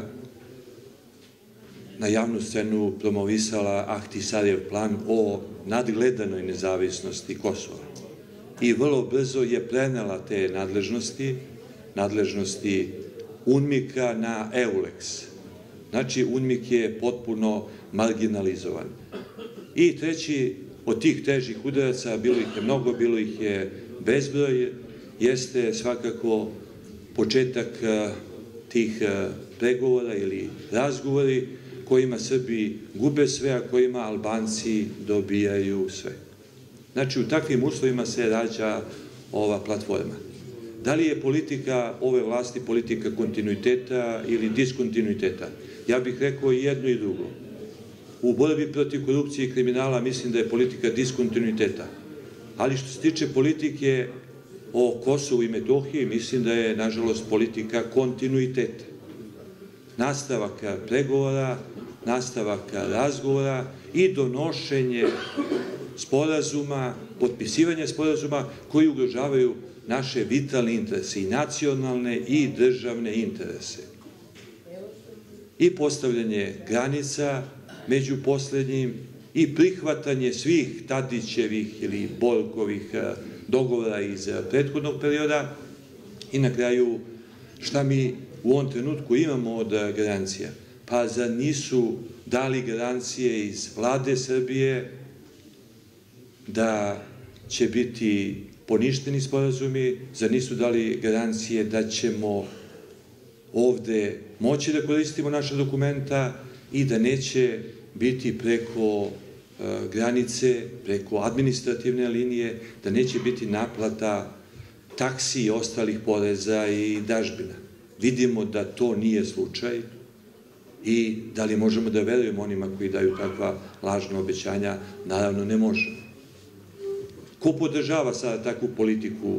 na javnu scenu promovisala Ahtisarijev plan o nadgledanoj nezavisnosti Kosova. I vrlo brzo je prenela te nadležnosti UNMIK-a na Euleks. Znači, UNMIK je potpuno marginalizovan. I treći od tih težih udaraca, bilo ih je mnogo, bilo ih je bezbroj, jeste svakako početak tih pregovora ili razgovori kojima Srbi gube sve, a kojima Albanci dobijaju sve. Znači, u takvim uslovima se rađa ova platforma. Da li je politika ove vlasti politika kontinuiteta ili diskontinuiteta? Ja bih rekao i jedno i drugo. U borbi protiv korupcije i kriminala mislim da je politika diskontinuiteta. Ali što se tiče politike o Kosovu i Metohiji, mislim da je, nažalost, politika kontinuiteta. Nastavaka pregovora, nastavaka razgovora i donošenje sporazuma, potpisivanje sporazuma koji ugrožavaju naše vitalne interese, i nacionalne i državne interese. I postavljanje granica među poslednjim i prihvatanje svih Tadićevih ili Borkovih dogovora iz prethodnog perioda i na kraju šta mi u ovom trenutku imamo od garancija. Pa zar nisu dali garancije iz vlade Srbije da će biti poništeni sporazumi, zar nisu dali garancije da ćemo ovde moći da koristimo naša dokumenta i da neće biti preko granice, preko administrativne linije, da neće biti naplata taksi i ostalih poreza i dažbina. Vidimo da to nije slučaj i da li možemo da verujemo onima koji daju takva lažna obećanja? Naravno ne možemo. Ko podržava sada takvu politiku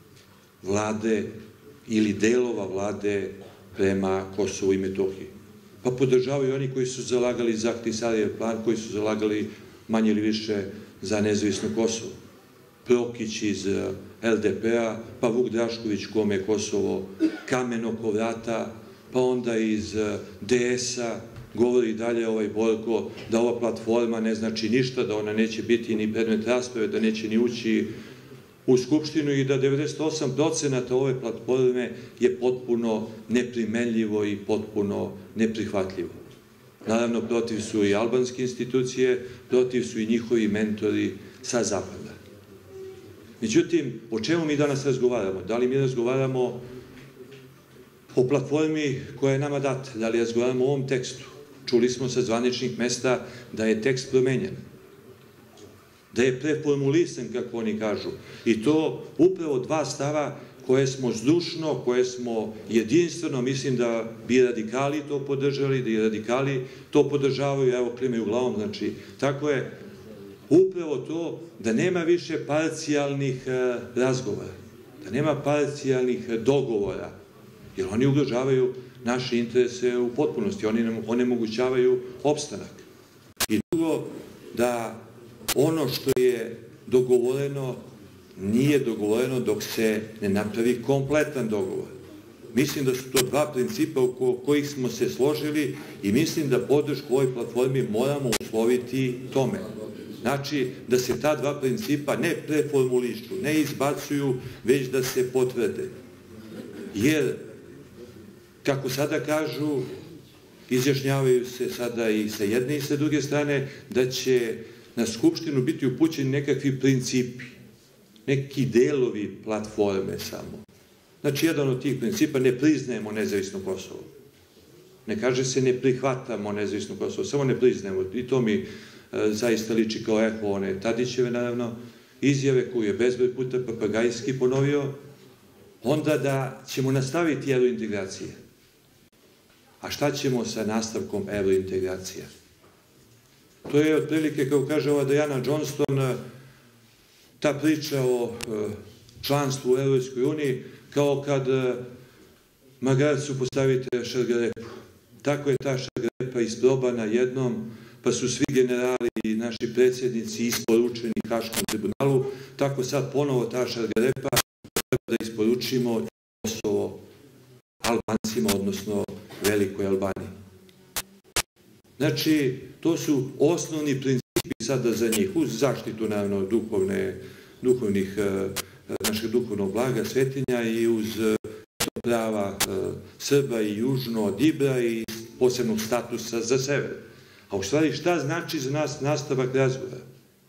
vlade ili delova vlade prema Kosovu i Metohiji? pa podržavaju oni koji su zalagali za Ahtisarijev plan, koji su zalagali manje ili više za nezavisno Kosovo. Prokić iz LDP-a, pa Vuk Drašković kome je Kosovo kamen oko vrata, pa onda iz DS-a govori dalje ovaj Borko da ova platforma ne znači ništa, da ona neće biti ni predmet rasprave, da neće ni ući u Skupštinu i da 98% ove platforme je potpuno neprimenljivo i potpuno neprihvatljivo. Naravno, protiv su i albanske institucije, protiv su i njihovi mentori sa zapada. Međutim, o čemu mi danas razgovaramo? Da li mi razgovaramo o platformi koja je nama data? Da li razgovaramo o ovom tekstu? Čuli smo sa zvaničnih mesta da je tekst promenjen, da je preformulisan, kako oni kažu. I to upravo dva stava koje smo zdušno, koje smo jedinstveno, mislim da bi radikali to podržali, da i radikali to podržavaju, evo klimaju glavom, znači, tako je, upravo to da nema više parcijalnih razgovora, da nema parcijalnih dogovora, jer oni ugrožavaju naše interese u potpunosti, oni onemogućavaju opstanak. I drugo, da ono što je dogovoreno nije dogovoreno dok se ne napravi kompletan dogovor. Mislim da su to dva principa oko kojih smo se složili i mislim da podršku ovoj platformi moramo usloviti tome. Znači, da se ta dva principa ne preformulišu, ne izbacuju, već da se potvrde. Jer, kako sada kažu, izjašnjavaju se sada i sa jedne i sa druge strane, da će na Skupštinu biti upućeni nekakvi principi, neki delovi platforme samo. Znači, jedan od tih principa, ne priznajemo nezavisno Kosovo. Ne kaže se ne prihvatamo nezavisno Kosovo, samo ne priznajemo. I to mi zaista liči kao eho one Tadićeve, naravno, izjave koju je bezbroj puta papagajski ponovio, onda da ćemo nastaviti eurointegracije. A šta ćemo sa nastavkom eurointegracija? To je otprilike, kao kaže ova Diana Johnston, ta priča o članstvu u Evropskoj uniji, kao kad magarcu postavite šargarepu. Tako je ta šargarepa isprobana jednom, pa su svi generali i naši predsjednici isporučeni Haškom tribunalu, tako sad ponovo ta šargarepa treba da isporučimo Kosovo Albancima, odnosno Velikoj Albaniji. Znači, to su osnovni principi sada za njih, uz zaštitu, naravno, našeg duhovnog blaga, svetinja i uz prava Srba i južno od Ibra i posebnog statusa za sever. A u stvari šta znači za nas nastavak razgovora?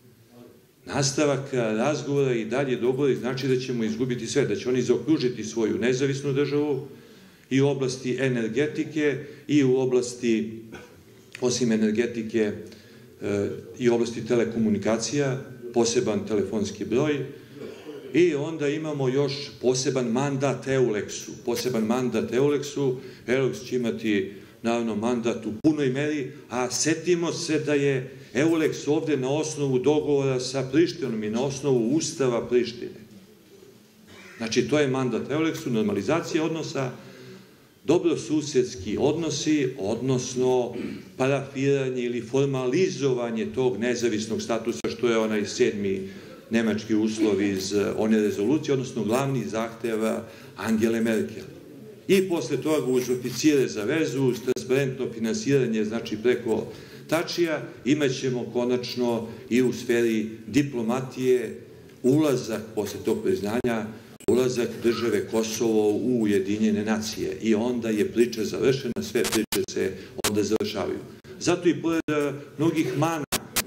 Nastavak razgovora i dalje dogovori znači da ćemo izgubiti sve, da će oni zaokružiti svoju nezavisnu državu i u oblasti energetike i u oblasti, osim energetike, i u oblasti telekomunikacija, poseban telefonski broj, i onda imamo još poseban mandat EULEX-u. Poseban mandat EULEX-u, EULEX će imati naravno mandat u punoj meri, a setimo se da je EULEX ovde na osnovu dogovora sa Prištinom i na osnovu Ustava Prištine. Znači, to je mandat EULEX-u, normalizacija odnosa, dobrosusedski odnosi, odnosno parafiranje ili formalizovanje tog nezavisnog statusa, što je onaj 7. nemački uslov iz one rezolucije, odnosno glavni zahteva Angele Merkel. I posle toga uz oficire za vezu, uz transparentno finansiranje, znači preko Tačija, imat ćemo konačno i u sferi diplomatije ulazak, posle tog priznanja, ulazak države Kosovo u Ujedinjene nacije. I onda je priča završena, sve priče se onda završavaju. Zato i pored mnogih mana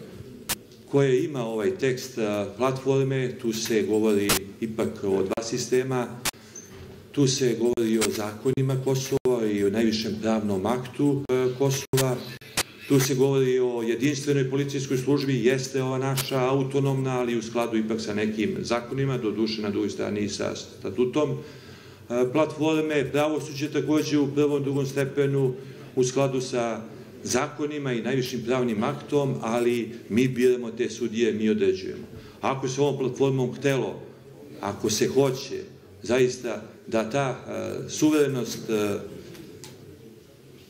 koje ima ovaj tekst platforme, tu se govori ipak o dva sistema, tu se govori o zakonima Kosova i o najvišem pravnom aktu Kosova, tu se govori o jedinstvenoj policijskoj službi, jeste ova naša autonomna, ali u skladu ipak sa nekim zakonima, doduše na drugoj strani i sa statutom platforme, pravosuđe takođe u prvom, drugom stepenu, u skladu sa zakonima i najvišim pravnim aktom, ali mi biramo te sudije, mi određujemo. Ako se ovom platformom htelo, ako se hoće, zaista da ta suverenost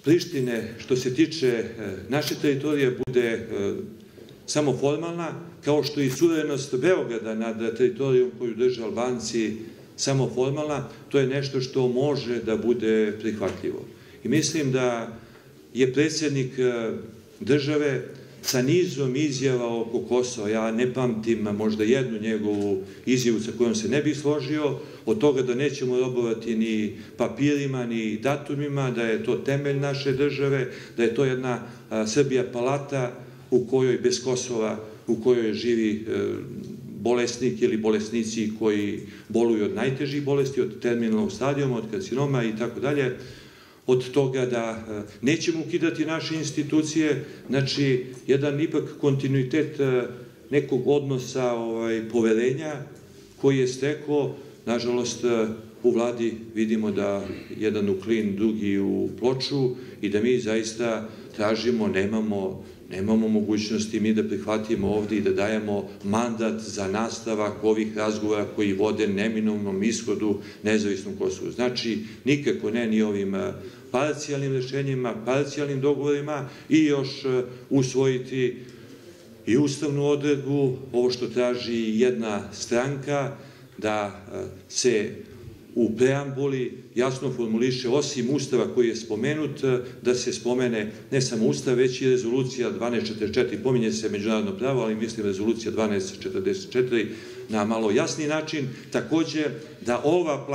Prištine što se tiče naše teritorije bude samo formalna, kao što i suverenost Beograda nad teritorijom koju drže Albanci samo formalna, to je nešto što može da bude prihvatljivo. I mislim da je predsjednik države sa nizom izjava oko Kosova, ja ne pamtim možda jednu njegovu izjavu sa kojom se ne bih složio, od toga da nećemo robovati ni papirima, ni datumima, da je to temelj naše države, da je to jedna Srbija palata u kojoj bez Kosova, u kojoj živi bolesnik ili bolesnici koji boluju od najtežih bolesti, od terminalnog stadijuma, od karcinoma i tako dalje, od toga da nećemo ukidati naše institucije, znači jedan ipak kontinuitet nekog odnosa poverenja koji je stekao, nažalost u vladi vidimo da jedan u klin, drugi u ploču i da mi zaista tražimo, nemamo mogućnosti mi da prihvatimo ovdje i da dajemo mandat za nastavak ovih razgovora koji vode neminovnom ishodu nezavisnom Kosovu. Znači, nikako ne ni ovim parcijalnim rešenjima, parcijalnim dogovorima i još usvojiti i ustavnu odredbu, ovo što traži jedna stranka, da se u preambuli jasno formuliše, osim Ustava koji je spomenut, da se spomene ne samo Ustav, već i rezolucija 1244, pominje se međunarodno pravo, ali mislim rezolucija 1244 na malo jasniji način. Takođe, da ova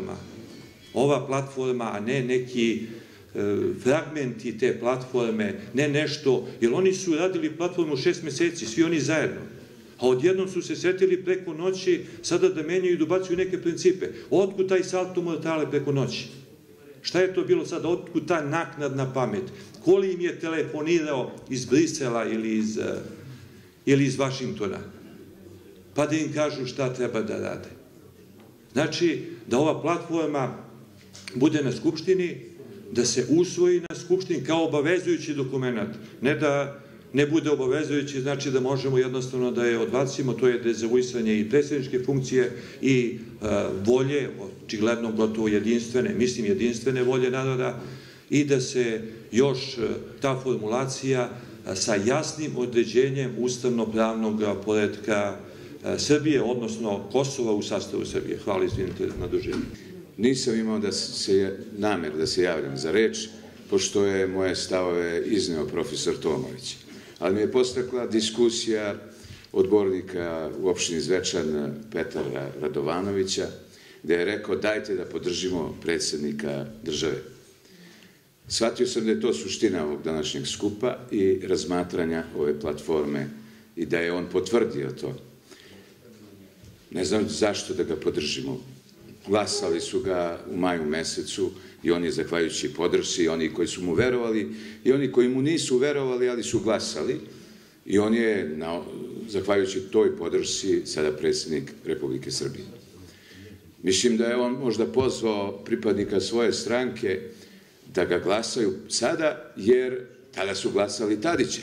platforma, a ne neki fragmenti te platforme, ne nešto, jer oni su radili platformu 6 meseci, svi oni zajedno. A odjednom su se setili preko noći sada da menjaju i dobacuju neke principe. Otkud taj salto mortale preko noći? Šta je to bilo sada? Otkud ta naknadna pamet? Ko li im je telefonirao iz Brisela ili iz Vašingtona? Pa da im kažu šta treba da rade. Znači, da ova platforma bude na Skupštini, da se usvoji na Skupštini kao obavezujući dokument. Ne da ne bude obavezujući, znači da možemo jednostavno da je odbacimo, to je dezavuisanje i predsjedničke funkcije i volje, očigledno gotovo jedinstvene volje naroda i da se još ta formulacija sa jasnim određenjem ustavno-pravnog poretka Srbije, odnosno Kosova u sastavu Srbije. Hvala, izvinite na dužinu. Nisam imao namer da se javljam za reč, pošto je moje stavove izneo profesor Tomović. Ali mi je postakla diskusija odbornika u opštini Zvečan Petra Radovanovića, gde je rekao dajte da podržimo predsjednika države. Shvatio sam da je to suština ovog današnjeg skupa i razmatranja ove platforme i da je on potvrdio to. Ne znam zašto da ga podržimo. Glasali su ga u maju mesecu i on je zahvaljujući podršci i oni koji su mu verovali i oni koji mu nisu verovali, ali su glasali i on je, zahvaljujući toj podršci, sada predsjednik Republike Srbije. Mislim da je on možda pozvao pripadnika svoje stranke da ga glasaju sada, jer tada su glasali Tadića.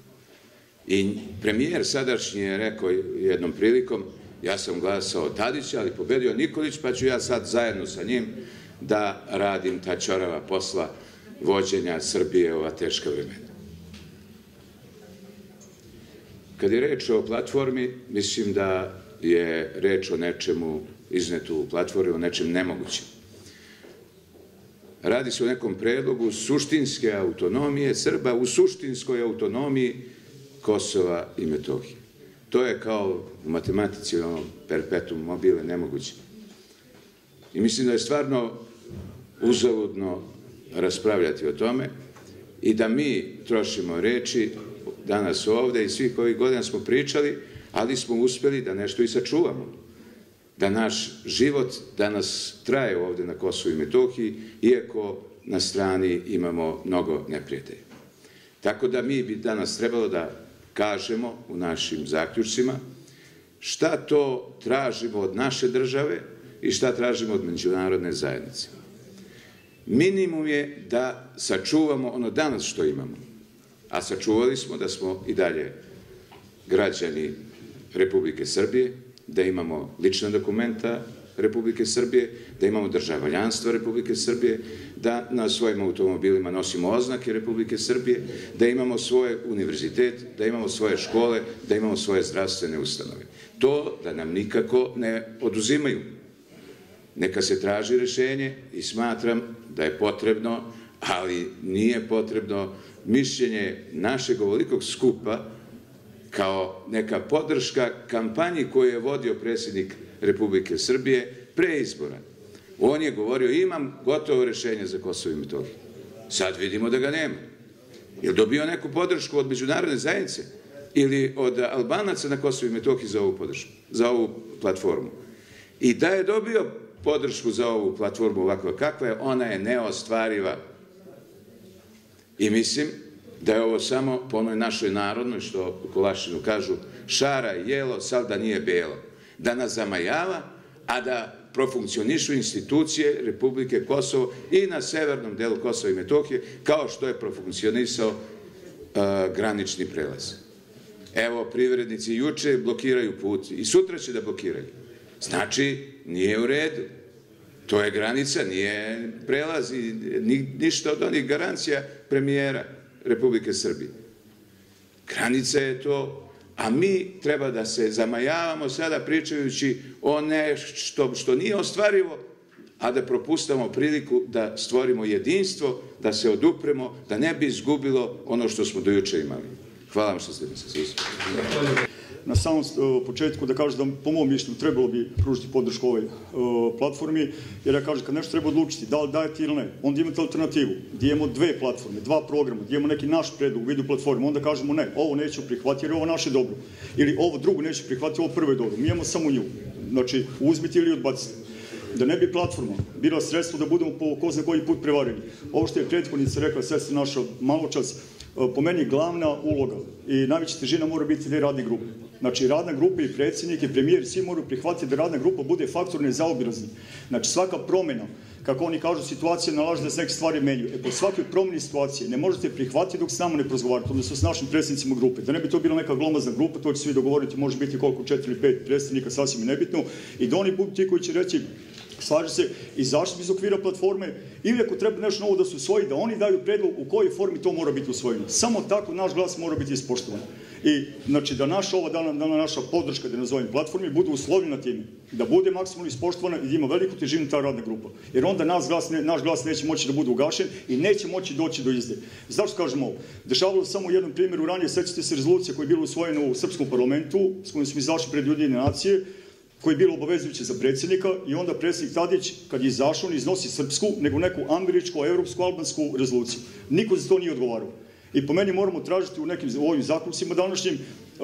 I premijer sadašnji je rekao jednom prilikom, ja sam glasao Tadića, ali pobedio Nikolić, pa ću ja sad zajedno sa njim da radim ta ćorava posla vođenja Srbije ova teška vremena. Kad je reč o platformi, mislim da je reč o nečemu iznetu u platformi, o nečem nemogućem. Radi se o nekom predlogu suštinske autonomije Srba u suštinskoj autonomiji Kosova i Metohije. To je kao u matematici, perpetuum mobile, nemoguće. I mislim da je stvarno uzaludno raspravljati o tome i da mi trošimo reči danas ovde i svih ovih godina smo pričali, ali smo uspeli da nešto i sačuvamo. Da naš život danas traje ovde na Kosovu i Metohiji, iako na strani imamo mnogo neprijatelja. Tako da mi bi danas trebalo da kažemo u našim zaključcima šta to tražimo od naše države i šta tražimo od međunarodne zajednice. Minimum je da sačuvamo ono danas što imamo, a sačuvali smo da smo i dalje građani Republike Srbije, da imamo lična dokumenta, Republike Srbije, da imamo državljanstvo Republike Srbije, da na svojim automobilima nosimo oznake Republike Srbije, da imamo svoj univerzitet, da imamo svoje škole, da imamo svoje zdravstvene ustanove. To da nam nikako ne oduzimaju. Neka se traži rešenje i smatram da je potrebno, ali nije potrebno mišljenje našeg ovolikog skupa kao neka podrška kampanji koju je vodio predsjednik Republike Srbije pre izbora. On je govorio, imam gotovo rešenje za Kosovo i Metohiju. Sad vidimo da ga nema. Je li dobio neku podršku od međunarodne zajednice ili od Albanaca na Kosovo i Metohiji za ovu podršku, za ovu platformu? I da je dobio podršku za ovu platformu ovakva kakva je, ona je neostvariva. I mislim da je ovo samo po onoj našoj narodnoj, što u Kolašinu kažu, šara je jelo, sad da nije belo. Da nas zamajava, a da profunkcionišu institucije Republike Kosovo i na severnom delu Kosova i Metohije, kao što je profunkcionisao granični prelaz. Evo, privrednici juče blokiraju put i sutra će da blokiraju. Znači, nije u redu. To je granica, nije prelaz i ništa od onih garancija premijera Republike Srbije. Granica je to, a mi treba da se zamajavamo sada pričajući o nešto što nije ostvarivo, a da propustamo priliku da stvorimo jedinstvo, da se odupremo, da ne bi izgubilo ono što smo do juče imali. Hvala vam što ste mi se susreli. Na samom početku da kažem da po mom mišljenju trebalo bi pružiti podršku ovoj platformi, jer ja kažem kad nešto treba odlučiti, da li dajete ili ne, onda imate alternativu, gdje imamo dve platforme, dva programa, gdje imamo neki naš predlog u vidu platforme, onda kažemo ne, ovo neću prihvatiti jer ovo naše dobro, ili ovo drugo neću prihvatiti, ovo prvo je dobro, mi imamo samo nju, znači uzmiti ili odbaciti. Da ne bi platforma bila sredstvo da budemo po ko zna koji put prevareni. Ovo što je prethodnica rekla, sestra naša malo čas, po meni glavna uloga i najveća težina mora biti te radne grupe. Znači, radna grupa i predsjednik i premijer, svi moraju prihvatiti da radna grupa bude faktor nezaobilazni. Znači, svaka promjena, kako oni kažu, situacija nalaže da se neke stvari menjuju. Po svakoj promjeni situacije ne možete prihvatiti dok s nama ne prozgovarate, odnosno s našim predsjednicima grupe. Da ne bi to bila neka glomazna grupa, to će svi dogovoriti, može biti koliko, 4 ili 5 predsjednika, sasvim je nebitno, i da oni budu ti koji će reći slaže se, izašli iz okvira platforme, ili ako treba nešto novo da se usvoji, da oni daju predlog u kojoj formi to mora biti usvojeno. Samo tako naš glas mora biti ispoštovan. I znači da naša ova dana naša podrška, da nazovem platformi, bude uslovljena time, da bude maksimalno ispoštovana i da ima veliku težinu ta radna grupa. Jer onda naš glas neće moći da bude ugašen i neće moći doći do izde. Zašto kažem ovo? Dešavalo se samo u jednom primjeru ranije, sećate se rezolucija koja je bila usvojena u srpskom parlamentu, s kojom smo izašli pred Ujedinjene nacije, koji je bilo obavezujuće za predsjednika, i onda predsjednik Tadić, kad je izašao, ne iznosi srpsku, nego neku američku, evropsku, albansku rezoluciju. Niko za to nije odgovarao. I po meni moramo tražiti u nekim ovim zaključcima današnjim,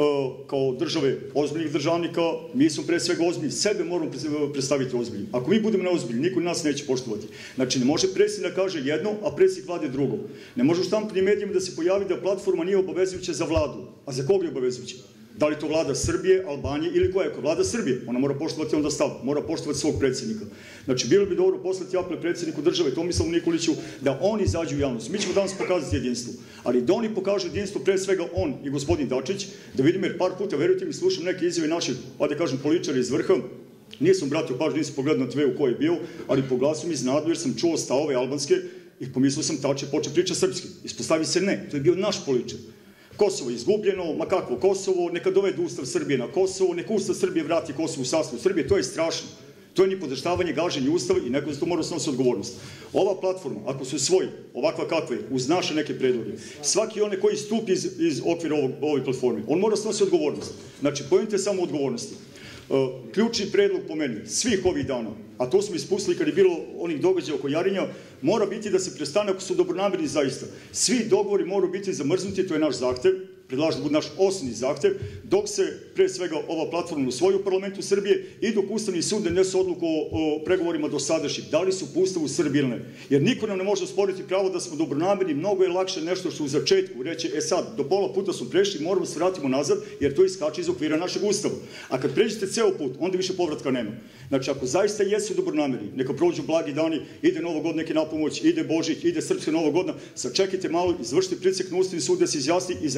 kao države ozbiljnih državnika, mi smo pre svega ozbiljni, sebe moramo predstaviti ozbiljni. Ako mi budemo neozbiljni, niko nas neće poštovati. Znači, ne može predsjednik da kaže jedno, a predsjednik vlade drugo. Ne može u štampanim medijima da se pojavi da platforma nije obavezujuća za vladu. A za koga je obavezujuća? Da li to vlada Srbije, Albanije ili koja je? Ako vlada Srbije, ona mora poštovati onda stav, mora poštovati svog predsjednika. Znači, bilo bi dobro poslati apel predsjedniku države Tomislavu Nikoliću da oni izađu u javnost. Mi ćemo danas pokazati jedinstvo, ali da oni pokažu jedinstvo, pre svega on i gospodin Dačić, da vidimo, jer par puta, verujte mi, slušam neke izjave naših, da kažem, političara iz vrha, nisam bratio pažnju, nisam pogledao na TV u kojoj je bio, ali po glasu mi iznenadilo jer sam čuo stavove albanske i pomislio sam tače počeo priča srpski. Ispostavi se ne, to je bio naš političar. Kosovo je izgubljeno, ma kakvo Kosovo, neka dovede Ustav Srbije na Kosovo, neka Ustav Srbije vrati Kosovo u sastav Srbije, to je strašno. To je nipodaštavanje, gaženje Ustava i neko za to mora snositi odgovornost. Ova platforma, ako se usvoji ovakva kakva je, uz naše neke predloge, svaki onaj koji stupi iz okvira ove platforme, on mora snositi odgovornost. Znači, pojmite samo odgovornosti. Ključni predlog po meni, svih ovih dana, a to smo ispustili kad je bilo onih događaja oko Jarinja, mora biti da se prestane ako su dobronamerni zaista. Svi dogovori moraju biti zamrznuti, to je naš zahtev, predlažem da bude naš osnovni zahtev, dok se pre svega ova platforma usvoji u parlamentu Srbije i dok Ustavni sud ne donese odluku o pregovorima dosadašnjih, da li su po Ustavu Srbije ili ne. Jer niko nam ne može osporiti pravo da smo dobronamerni, mnogo je lakše nešto što u začetku reći, sad, do pola puta smo prešli, moramo se vratimo nazad, jer to iskače iz okvira našeg Ustava. A kad pređete ceo put, onda više povratka nema. Znači, ako zaista jesu dobronamerni, neka prođu blagi dani, ide Novo god neki napomoć, ide Božić, ide Srpska Nova godina, sačekajte malo, izvršite pritisak na Ustavni sud da se izjasni i zakazati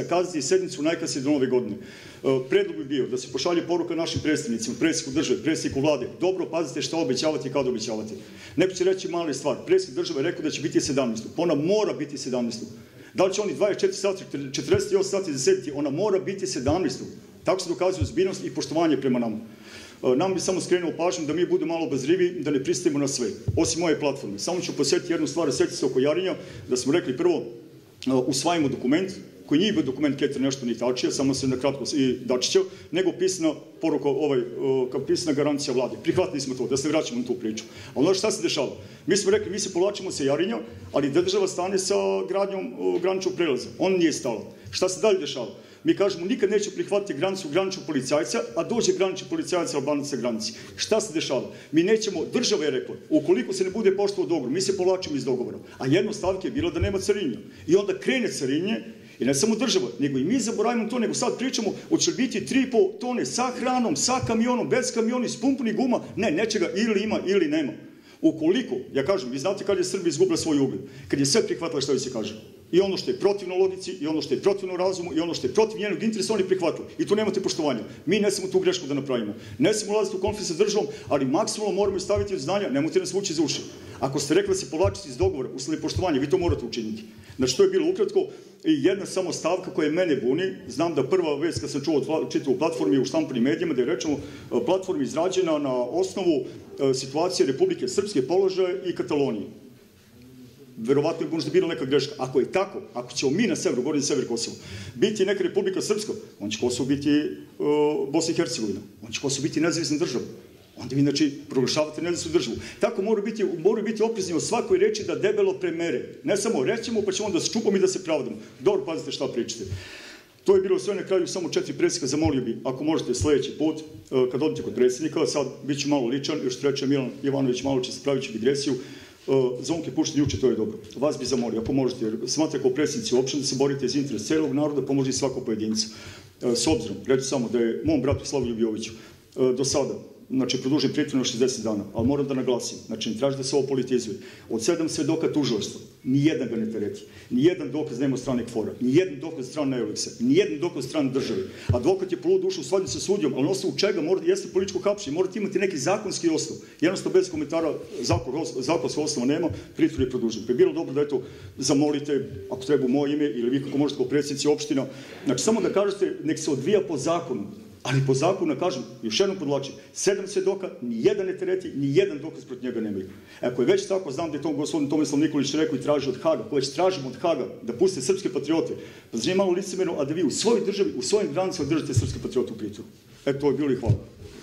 sednicu najkasnije do nove godine. Predlog bi bio da se pošalje poruka našim predstavnicima, predsjedniku države, predsjedniku vlade, dobro pazite šta obećavate i kada obećavate. Neko će reći male stvari, predsjednik države je rekao da će biti 17. Ona mora biti 17. Da li će oni 24 sati, 48 sati zasediti, ona mora biti 17. Tako se dokazuje ozbiljnost i poštovanje prema nama. Nam bi samo skrenuo pažnju da mi budemo malo obazrivi, da ne pristajemo na sve, osim moje platforme. Samo ću posjetiti jednu stvar, sjetiti se oko Jarinja, da smo rekli prvo, usvajamo dokument, koji nije bio dokument Keter nešto ni tačija, samo se nakratko i Dačića, nego pisana poruka, pisana garancija vlade. Prihvatili smo to, da se vraćamo na tu priču. A ono šta se dešava? Mi smo rekli, mi se povlačimo sa Jarinja, ali da država stane sa gradnjom graničnog prelaza. On nije stala. Šta se dalje dešava? Mi kažemo, nikad neće prihvatiti graničnog policajca, a dođe granični policajac Albanac sa granici. Šta se dešava? Mi nećemo, država je rekla, ukoliko se ne bude poštovao dogovor, mi se povlačimo iz dogovora. A jedna stavka je bila da nema carinja. I onda krene carinje, i ne samo država, nego i mi zaboravimo to, nego sad pričamo, hoće li biti 3,5 tone sa hranom, sa kamionom, bez kamiona, s pumpunih guma, ne, nečega ili ima ili nema. Ukoliko, ja kažem, vi znate kad je Srbija izgubila svoj ugled, kad je sve prihvatila što vi se kaže. I ono što je protivno logici, i ono što je protivno razumu, i ono što je protiv njenog interesa, oni prihvatili. I tu nemate poštovanja. Mi ne smemo tu grešku da napravimo. Ne smemo ulaziti u konflikt sa državom, ali maksimalno moramo staviti od znanja, nemojte nas vući za uši. Ako ste rekli da se povlačite iz dogovora, usled poštovanja, vi to morate učiniti. Znači, to je bilo ukratko i jedna samo stavka koja mene buni. Znam da prva vez kad sam čitao u platformi u štampanim medijima, da je rečeno platforma izrađena na osnovu situacije Republike Srpske, položaja i Katalonije. Verovatno je možda bila neka greška. Ako je tako, ako ćemo mi na severu, govorim sever Kosova, biti neka Republika Srpska, on će Kosovo biti Bosna i Hercegovina, on će Kosovo biti nezavisna država. Onda vi, znači, proglašavate nezavisnu državu. Tako moraju biti oprezni o svakoj reči da debelo premere. Ne samo rećemo, pa ćemo onda se čupamo i da se pravdamo. Dobro, pazite šta pričate. To je bilo sve na kraju, samo 4 predsjednika, zamolio bi, ako možete sljedeći put, kad odete kod predsjednika, sad bit ću malo ličan, još treće Milan Jovanović malo će se praviti digresiju, Zvonke pušten juče, to je dobro. Vas bi zamolio, ako možete, jer smatrate kao predsjednici uopšte da se borite za interes celog naroda, pomoži svakog pojedinca. S obzirom, reći samo da je mom bratu Slaviju Joviću do sada, znači, produžen pritvor na 60 dana, ali moram da naglasim, znači, ne traži da se ovo politizuje. Od 7 svedoka tužilaštva, nijedan ga ne tereti, nijedan dokaz nema od strane KFOR-a, nijedan dokaz od strane Euleksa, nijedan dokaz od strane države. Advokat je polud ušao u svađu sa sudijom, ali na osnovu čega jeste političko hapšenje, morate imati neki zakonski osnov. Jednostavno, bez komentara, zakonskog osnova nema, pritvor je produžen. Pa je bilo dobro da, eto, zamolite, ako treba u moje ime, ili vi kako možete kao predsjednici opština, znači, samo da kažete, nek se odvija po zakonu. Ali po zakonu, kažem, još jednom podlačim, 7 svedoka, nijedan ne tereti, nijedan dokaz protiv njega nemaju. Ako je već tako, znam da je to gospodin Tomislav Nikolić rekao i traži od Haga, ko već tražimo od Haga da puste srpske patriote, pa znači malo licemerno, a da vi u svojoj državi, u svojim granicama držite srpske patriote u pritvoru. Eto, to je bilo i hvala.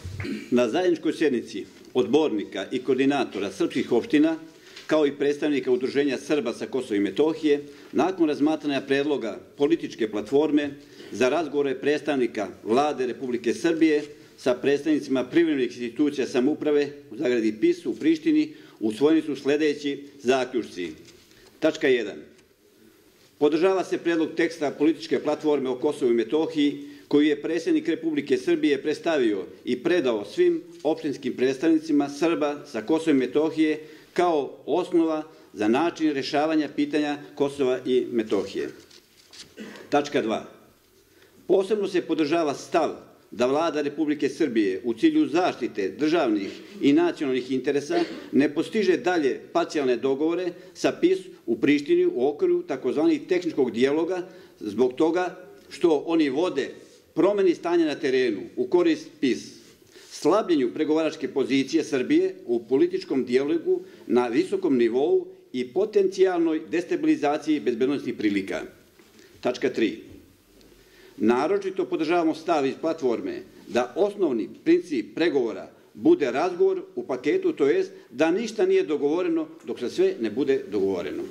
Na zajedničkoj sjednici odbornika i koordinatora srpskih opština, kao i predstavnika Udruženja Srba sa Kosova i Metohije, nakon razmatranja predloga političke platforme za razgovore predstavnika Vlade Republike Srbije sa predstavnicima privremenih institucija samouprave u zagradi PIS u Prištini, usvojeni su sljedeći zaključci. Tačka 1. Podržava se predlog teksta političke platforme o Kosovu i Metohiji koju je predsjednik Republike Srbije predstavio i predao svim opštinskim predstavnicima Srba sa Kosova i Metohije kao osnova za način rešavanja pitanja Kosova i Metohije. Tačka 2. Posebno se podržava stav da Vlada Republike Srbije u cilju zaštite državnih i nacionalnih interesa ne postiže dalje parcijalne dogovore sa PIS u Prištini u okviru takozvanih tehničkog dijaloga zbog toga što oni vode promeni stanja na terenu u korist PIS, slabljenju pregovaračke pozicije Srbije u političkom dijalogu na visokom nivou i potencijalnoj destabilizaciji bezbednosnih prilika. Tačka 3. Naročito podržavamo stav iz platforme da osnovni princip pregovora bude razgovor u paketu, to jest da ništa nije dogovoreno dok se sve ne bude dogovoreno.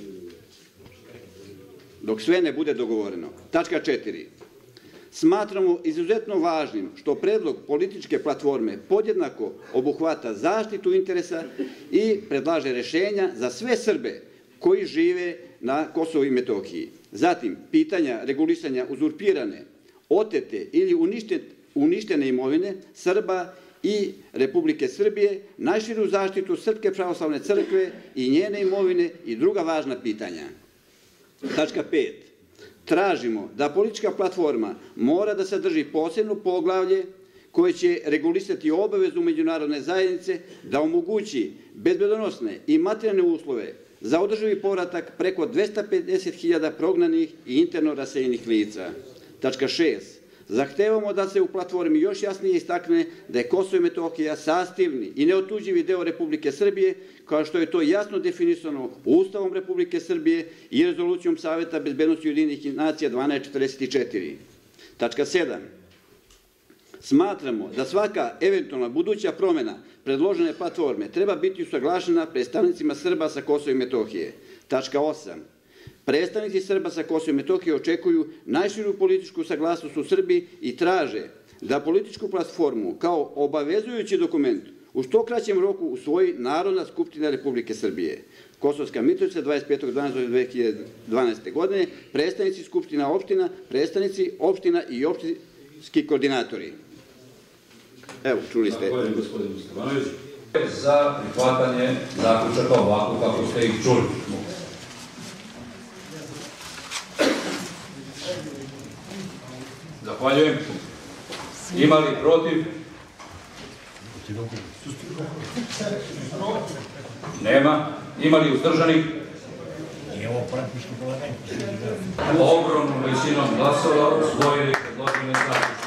Dok sve ne bude dogovoreno. Tačka 4. Smatramo izuzetno važnim što predlog političke platforme podjednako obuhvata zaštitu interesa i predlaže rešenja za sve Srbe koji žive na Kosovu i Metohiji. Zatim, pitanja regulisanja uzurpirane, otete ili uništene imovine Srba i Republike Srbije, najširu zaštitu Srpske pravoslavne crkve i njene imovine i druga važna pitanja. Tačka 5. tražimo da politička platforma mora da sadrži posebno poglavlje koje će regulisati obavezu međunarodne zajednice da omogući bezbedonosne i materijalne uslove za održivi povratak preko 250.000 prognanih i interno raseljenih lica. Tačka 6. Zahtevamo da se u platformi još jasnije istakne da je Kosovo i Metohija sastavni i neotuđivi deo Republike Srbije, kao što je to jasno definisano Ustavom Republike Srbije i rezolucijom Saveta bezbednosti Ujedinjenih nacija 1244. Tačka 7. Smatramo da svaka eventualna buduća promjena predložene platforme treba biti usaglašena predstavnicima Srba sa Kosova i Metohije. Tačka 8. Predstavnici Srba sa Kosova i Metohije očekuju najširu političku saglasnost u Srbiji i traže da političku platformu kao obavezujući dokument u što kraćem roku usvoji Narodna skupština Republike Srbije. Kosovska Mitrovica 25.12.2012. godine, predstavnici skupština opština, predstavnici opština i opštinski koordinatori. Evo, čuli ste. Zahvaljujem, gospodinu Stevanoviću. Za prihvatanje zaključaka ovako kako ste ih čuli. Zahvaljujem. Ima li protiv? Nema. Ima li uzdržanih? Ogromnom većinom glasova usvojili predložene zaključke.